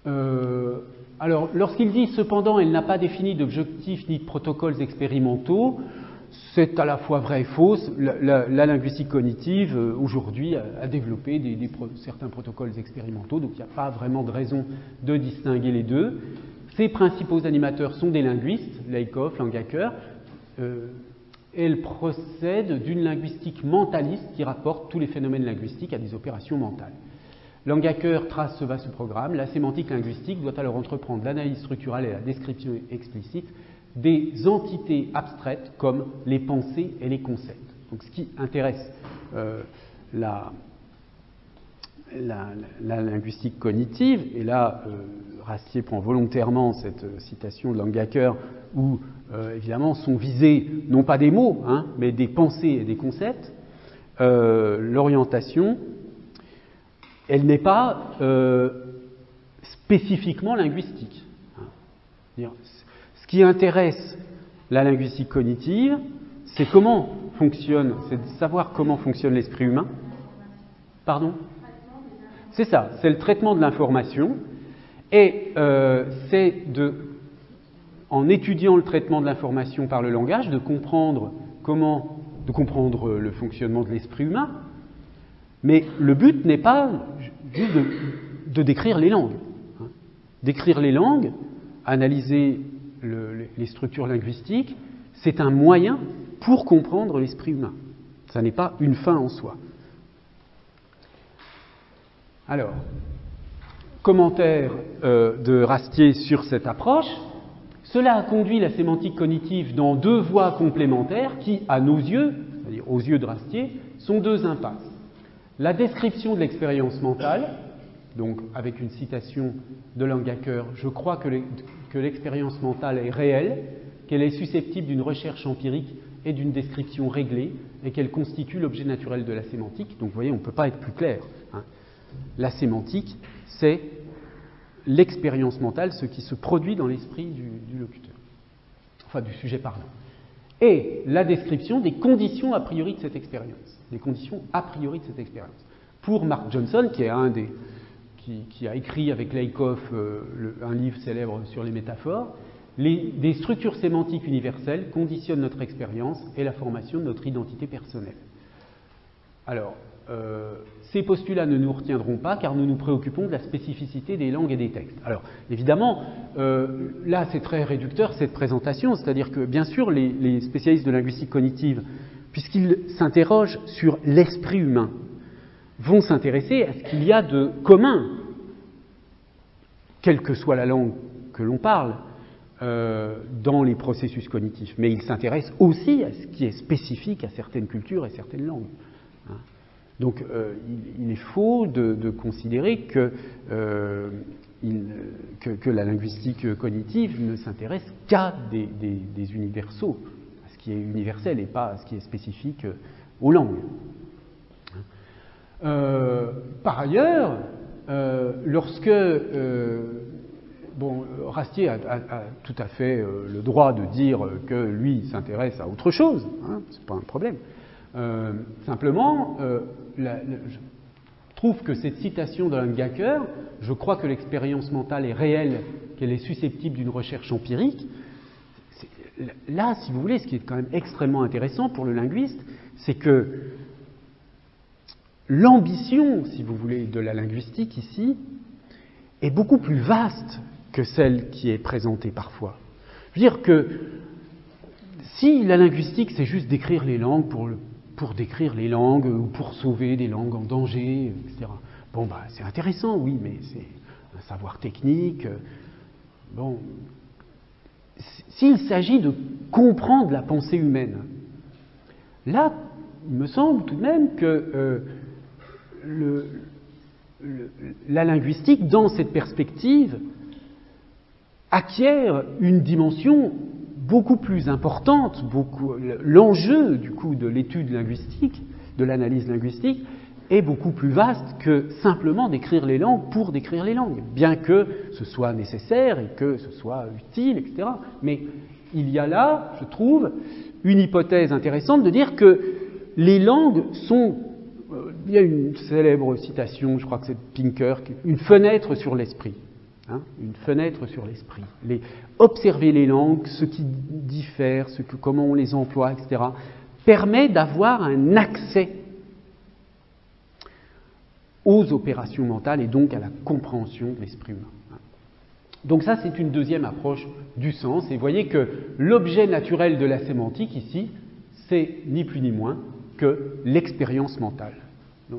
Euh, alors, lorsqu'il dit cependant, elle n'a pas défini d'objectifs ni de protocoles expérimentaux, c'est à la fois vrai et faux. La, la, la linguistique cognitive, euh, aujourd'hui, a, a développé des, des pro, certains protocoles expérimentaux, donc il n'y a pas vraiment de raison de distinguer les deux. Ses principaux animateurs sont des linguistes, Lakoff, Langacker. Euh, elle procède d'une linguistique mentaliste qui rapporte tous les phénomènes linguistiques à des opérations mentales. Langacker trace ce vaste programme. La sémantique linguistique doit alors entreprendre l'analyse structurelle et la description explicite des entités abstraites comme les pensées et les concepts. Donc, ce qui intéresse euh, la, la, la linguistique cognitive, et là, euh, Rastier prend volontairement cette euh, citation de Langacker où, euh, évidemment, sont visés non pas des mots, hein, mais des pensées et des concepts. Euh, l'orientation, elle n'est pas euh, spécifiquement linguistique. Hein. Ce qui intéresse la linguistique cognitive, c'est comment fonctionne, c'est de savoir comment fonctionne l'esprit humain. Pardon ? C'est ça, c'est le traitement de l'information, et euh, c'est de, en étudiant le traitement de l'information par le langage, de comprendre comment, de comprendre le fonctionnement de l'esprit humain. Mais le but n'est pas juste de, de décrire les langues. Hein. Décrire les langues, analyser le, les structures linguistiques, c'est un moyen pour comprendre l'esprit humain. Ça n'est pas une fin en soi. Alors, commentaire euh, de Rastier sur cette approche. Cela a conduit la sémantique cognitive dans deux voies complémentaires qui, à nos yeux, c'est-à-dire aux yeux de Rastier, sont deux impasses. La description de l'expérience mentale, donc avec une citation de Langacker, je crois que, les, que l'expérience mentale est réelle, qu'elle est susceptible d'une recherche empirique et d'une description réglée, et qu'elle constitue l'objet naturel de la sémantique. Donc vous voyez, on ne peut pas être plus clair. Hein. La sémantique, c'est l'expérience mentale, ce qui se produit dans l'esprit du, du locuteur, enfin du sujet parlant. Et la description des conditions a priori de cette expérience, des conditions a priori de cette expérience. Pour Mark Johnson, qui est un des, qui, qui a écrit avec Lakoff euh, le, un livre célèbre sur les métaphores, les, des structures sémantiques universelles conditionnent notre expérience et la formation de notre identité personnelle. Alors, euh, ces postulats ne nous retiendront pas car nous nous préoccupons de la spécificité des langues et des textes. Alors, évidemment, euh, là c'est très réducteur cette présentation, c'est-à-dire que bien sûr les, les spécialistes de linguistique cognitive, puisqu'ils s'interrogent sur l'esprit humain, vont s'intéresser à ce qu'il y a de commun, quelle que soit la langue que l'on parle, euh, dans les processus cognitifs. Mais ils s'intéressent aussi à ce qui est spécifique à certaines cultures et certaines langues. Hein. Donc euh, il, il est faux de, de considérer que, euh, il, que, que la linguistique cognitive ne s'intéresse qu'à des, des, des universaux, à ce qui est universel et pas à ce qui est spécifique aux langues. Euh, par ailleurs, euh, lorsque euh, bon, Rastier a, a, a tout à fait euh, le droit de dire que lui s'intéresse à autre chose, hein, c'est pas un problème. Euh, simplement, euh, la, la, je trouve que cette citation de Langacker, je crois que l'expérience mentale est réelle, qu'elle est susceptible d'une recherche empirique. Là, si vous voulez, ce qui est quand même extrêmement intéressant pour le linguiste, c'est que l'ambition, si vous voulez, de la linguistique ici est beaucoup plus vaste que celle qui est présentée parfois. Je veux dire que si la linguistique, c'est juste décrire les langues pour, pour décrire les langues ou pour sauver des langues en danger, et cetera. Bon, bah, c'est intéressant, oui, mais c'est un savoir technique. Bon, s'il s'agit de comprendre la pensée humaine, là, il me semble tout de même que euh, Le, le, la linguistique, dans cette perspective, acquiert une dimension beaucoup plus importante. Beaucoup, l'enjeu, du coup, de l'étude linguistique, de l'analyse linguistique, est beaucoup plus vaste que simplement décrire les langues pour décrire les langues, bien que ce soit nécessaire et que ce soit utile, et cetera. Mais il y a là, je trouve, une hypothèse intéressante de dire que les langues sont... Il y a une célèbre citation, je crois que c'est de Pinker, une fenêtre sur l'esprit. hein, une fenêtre sur l'esprit. Les, observer les langues, ce qui diffère, ce que, comment on les emploie, et cetera, permet d'avoir un accès aux opérations mentales et donc à la compréhension de l'esprit humain. Donc ça, c'est une deuxième approche du sens. Et vous voyez que l'objet naturel de la sémantique, ici, c'est ni plus ni moins que l'expérience mentale. Donc,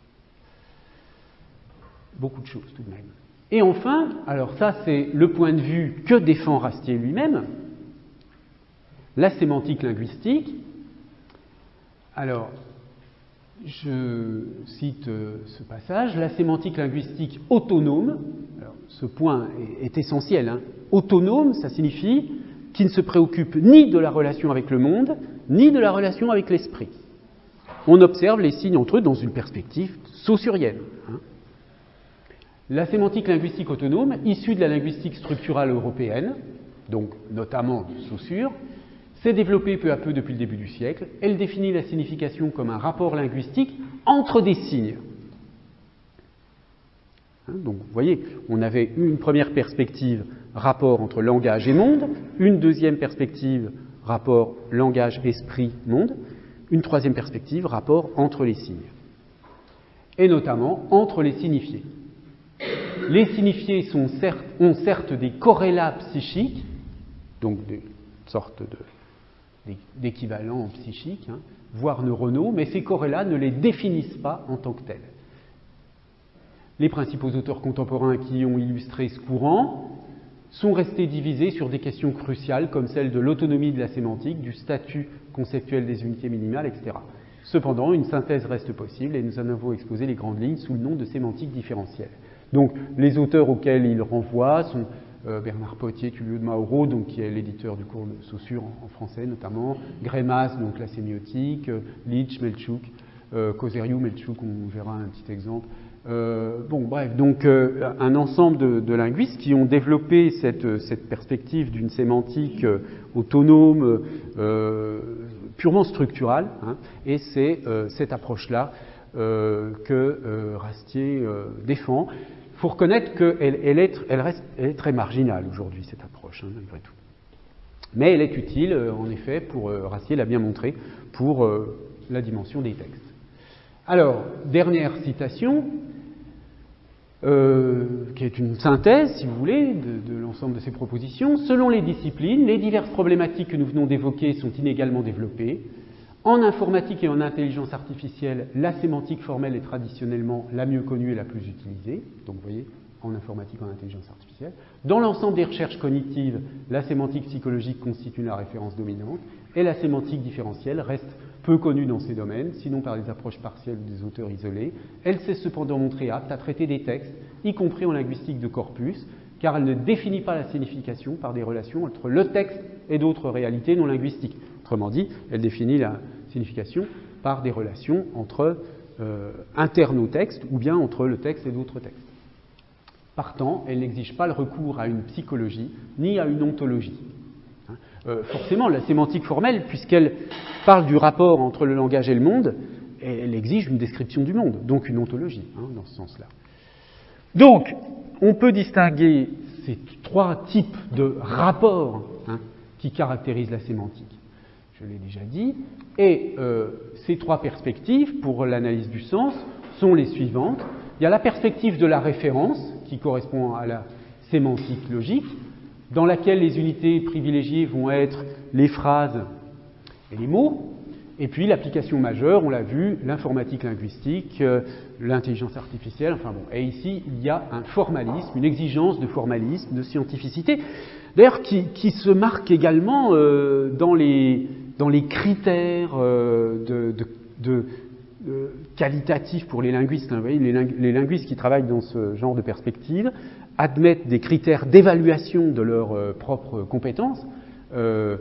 beaucoup de choses tout de même. Et enfin, alors ça, c'est le point de vue que défend Rastier lui-même, la sémantique linguistique. Alors, je cite ce passage, la sémantique linguistique autonome, alors ce point est, est essentiel, hein. Autonome, ça signifie qu'il ne se préoccupe ni de la relation avec le monde, ni de la relation avec l'esprit. On observe les signes entre eux dans une perspective saussurienne. Hein. La sémantique linguistique autonome, issue de la linguistique structurale européenne, donc notamment Saussure, s'est développée peu à peu depuis le début du siècle. Elle définit la signification comme un rapport linguistique entre des signes. Hein, donc, vous voyez, on avait une première perspective, rapport entre langage et monde, une deuxième perspective, rapport langage-esprit-monde, une troisième perspective, rapport entre les signes. Et notamment entre les signifiés. Les signifiés sont certes, ont certes des corrélats psychiques, donc des sortes de d'équivalents psychiques, hein, voire neuronaux, mais ces corrélats ne les définissent pas en tant que tels. Les principaux auteurs contemporains qui ont illustré ce courant sont restés divisés sur des questions cruciales comme celle de l'autonomie de la sémantique, du statut conceptuel des unités minimales, et cetera. Cependant, une synthèse reste possible et nous en avons exposé les grandes lignes sous le nom de sémantique différentielle. Donc, les auteurs auxquels il renvoie sont Euh, Bernard Potier, Tullio de Mauro, donc, qui est l'éditeur du cours de Saussure en, en français notamment, Greimas, donc la sémiotique, euh, Litch, Melchuk, euh, Coseriu, Melchuk, on verra un petit exemple. Euh, bon, bref, donc euh, un ensemble de, de linguistes qui ont développé cette, cette perspective d'une sémantique euh, autonome, euh, purement structurale, hein, et c'est euh, cette approche-là euh, que euh, Rastier euh, défend. Il faut reconnaître qu'elle elle est, elle reste, elle est très marginale aujourd'hui, cette approche, hein, malgré tout. Mais elle est utile, euh, en effet, pour, euh, Rastier l'a bien montré, pour euh, la dimension des textes. Alors, dernière citation, euh, qui est une synthèse, si vous voulez, de, de l'ensemble de ces propositions. Selon les disciplines, les diverses problématiques que nous venons d'évoquer sont inégalement développées. En informatique et en intelligence artificielle, la sémantique formelle est traditionnellement la mieux connue et la plus utilisée. Donc, vous voyez, en informatique et en intelligence artificielle. Dans l'ensemble des recherches cognitives, la sémantique psychologique constitue la référence dominante et la sémantique différentielle reste peu connue dans ces domaines, sinon par des approches partielles des auteurs isolés. Elle s'est cependant montrée apte à traiter des textes, y compris en linguistique de corpus, car elle ne définit pas la signification par des relations entre le texte et d'autres réalités non linguistiques. Autrement dit, elle définit la signification par des relations entre euh, internes au texte ou bien entre le texte et d'autres textes. Partant, elle n'exige pas le recours à une psychologie ni à une ontologie. Hein, euh, forcément, la sémantique formelle, puisqu'elle parle du rapport entre le langage et le monde, elle exige une description du monde, donc une ontologie, hein, dans ce sens-là. Donc, on peut distinguer ces trois types de rapports, hein, qui caractérisent la sémantique. Je l'ai déjà dit. Et euh, ces trois perspectives, pour l'analyse du sens, sont les suivantes. Il y a la perspective de la référence, qui correspond à la sémantique logique, dans laquelle les unités privilégiées vont être les phrases et les mots. Et puis l'application majeure, on l'a vu, l'informatique linguistique, euh, l'intelligence artificielle, enfin bon. Et ici, il y a un formalisme, une exigence de formalisme, de scientificité, d'ailleurs qui, qui se marque également euh, dans, les, dans les critères euh, de, de, de, de qualitatifs pour les linguistes. Hein, vous voyez, les, lingu les linguistes qui travaillent dans ce genre de perspective admettent des critères d'évaluation de leurs euh, propres compétences, euh,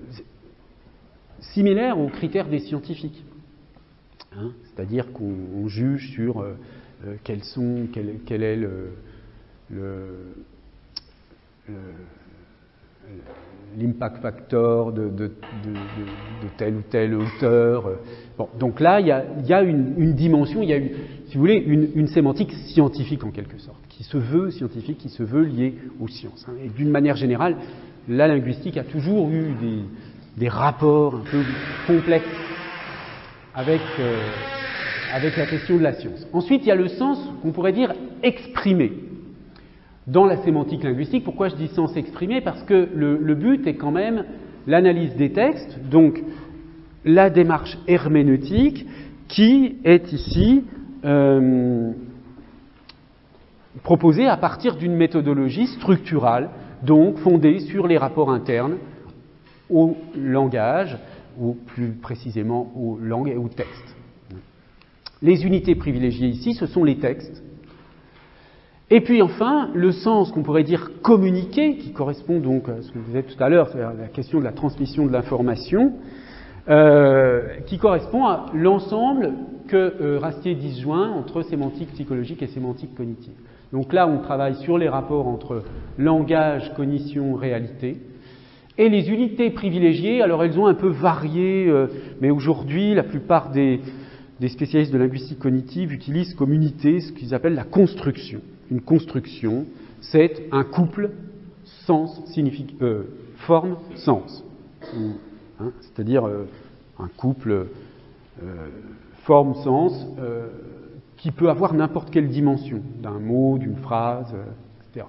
similaires aux critères des scientifiques. Hein, c'est-à-dire qu'on juge sur euh, euh, quels sont, quel, quel est le, le, le, l'impact factor de, de, de, de, de tel ou tel auteur. Bon, donc là, il y a, il y a une, une dimension, il y a, une, si vous voulez, une, une sémantique scientifique en quelque sorte, qui se veut scientifique, qui se veut liée aux sciences. Hein. Et d'une manière générale, la linguistique a toujours eu des, des rapports un peu complexes avec, euh, avec la question de la science. Ensuite, il y a le sens qu'on pourrait dire exprimé. Dans la sémantique linguistique, pourquoi je dis sens exprimé? Parce que le, le but est quand même l'analyse des textes, donc la démarche herméneutique qui est ici euh, proposée à partir d'une méthodologie structurale, donc fondée sur les rapports internes au langage, ou plus précisément aux langues et aux textes. Les unités privilégiées ici, ce sont les textes. Et puis enfin, le sens qu'on pourrait dire communiqué, qui correspond donc à ce que vous disiez tout à l'heure, c'est-à-dire la question de la transmission de l'information, euh, qui correspond à l'ensemble que euh, Rastier disjoint entre sémantique psychologique et sémantique cognitive. Donc là, on travaille sur les rapports entre langage, cognition, réalité. Et les unités privilégiées, alors elles ont un peu varié, euh, mais aujourd'hui, la plupart des, des spécialistes de linguistique cognitive utilisent comme unité ce qu'ils appellent la construction. Une construction, c'est un couple sens, signifique, euh, forme, sens. Hein, c'est-à-dire euh, un couple euh, forme, sens, euh, qui peut avoir n'importe quelle dimension, d'un mot, d'une phrase, euh, et cetera.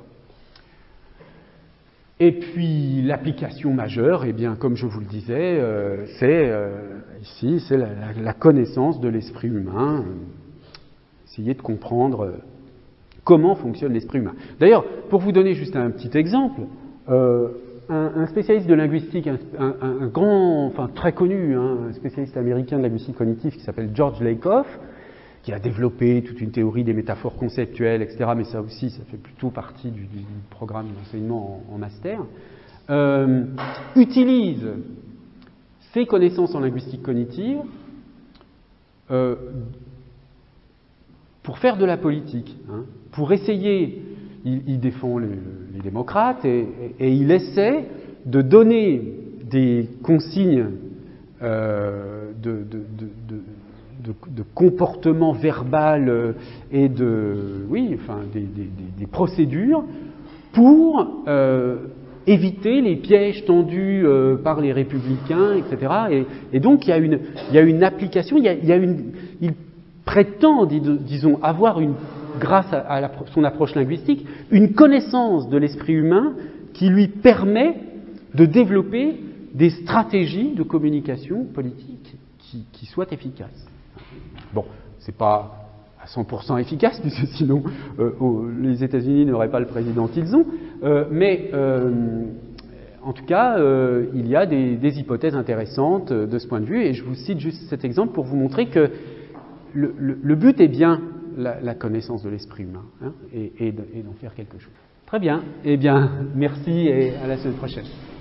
Et puis l'application majeure, eh bien, comme je vous le disais, euh, c'est euh, ici, c'est la, la, la connaissance de l'esprit humain, euh, essayer de comprendre euh, comment fonctionne l'esprit humain. D'ailleurs, pour vous donner juste un petit exemple, euh, un, un spécialiste de linguistique, un, un, un grand, enfin très connu, hein, un spécialiste américain de linguistique cognitive qui s'appelle George Lakoff, qui a développé toute une théorie des métaphores conceptuelles, et cetera, mais ça aussi, ça fait plutôt partie du, du programme d'enseignement en, en master, euh, utilise ses connaissances en linguistique cognitive euh, pour faire de la politique, hein, pour essayer, il, il défend les, les démocrates et, et, et il essaie de donner des consignes euh, de, de, de, de De, de comportement verbal et de, oui, enfin, des, des, des procédures pour euh, éviter les pièges tendus euh, par les républicains, et cetera. Et, et donc il y a une, il y a une application, il y a, il y a une, il prétend, disons, avoir une, grâce à, à la, son approche linguistique, une connaissance de l'esprit humain qui lui permet de développer des stratégies de communication politique qui, qui soient efficaces. Bon, c'est pas à cent pour cent efficace, puisque sinon euh, oh, les États-Unis n'auraient pas le président qu'ils ont, euh, mais euh, en tout cas, euh, il y a des, des hypothèses intéressantes euh, de ce point de vue, et je vous cite juste cet exemple pour vous montrer que le, le, le but est bien la, la connaissance de l'esprit humain, hein, et, et, de, et d'en faire quelque chose. Très bien, eh bien, merci et à la semaine prochaine.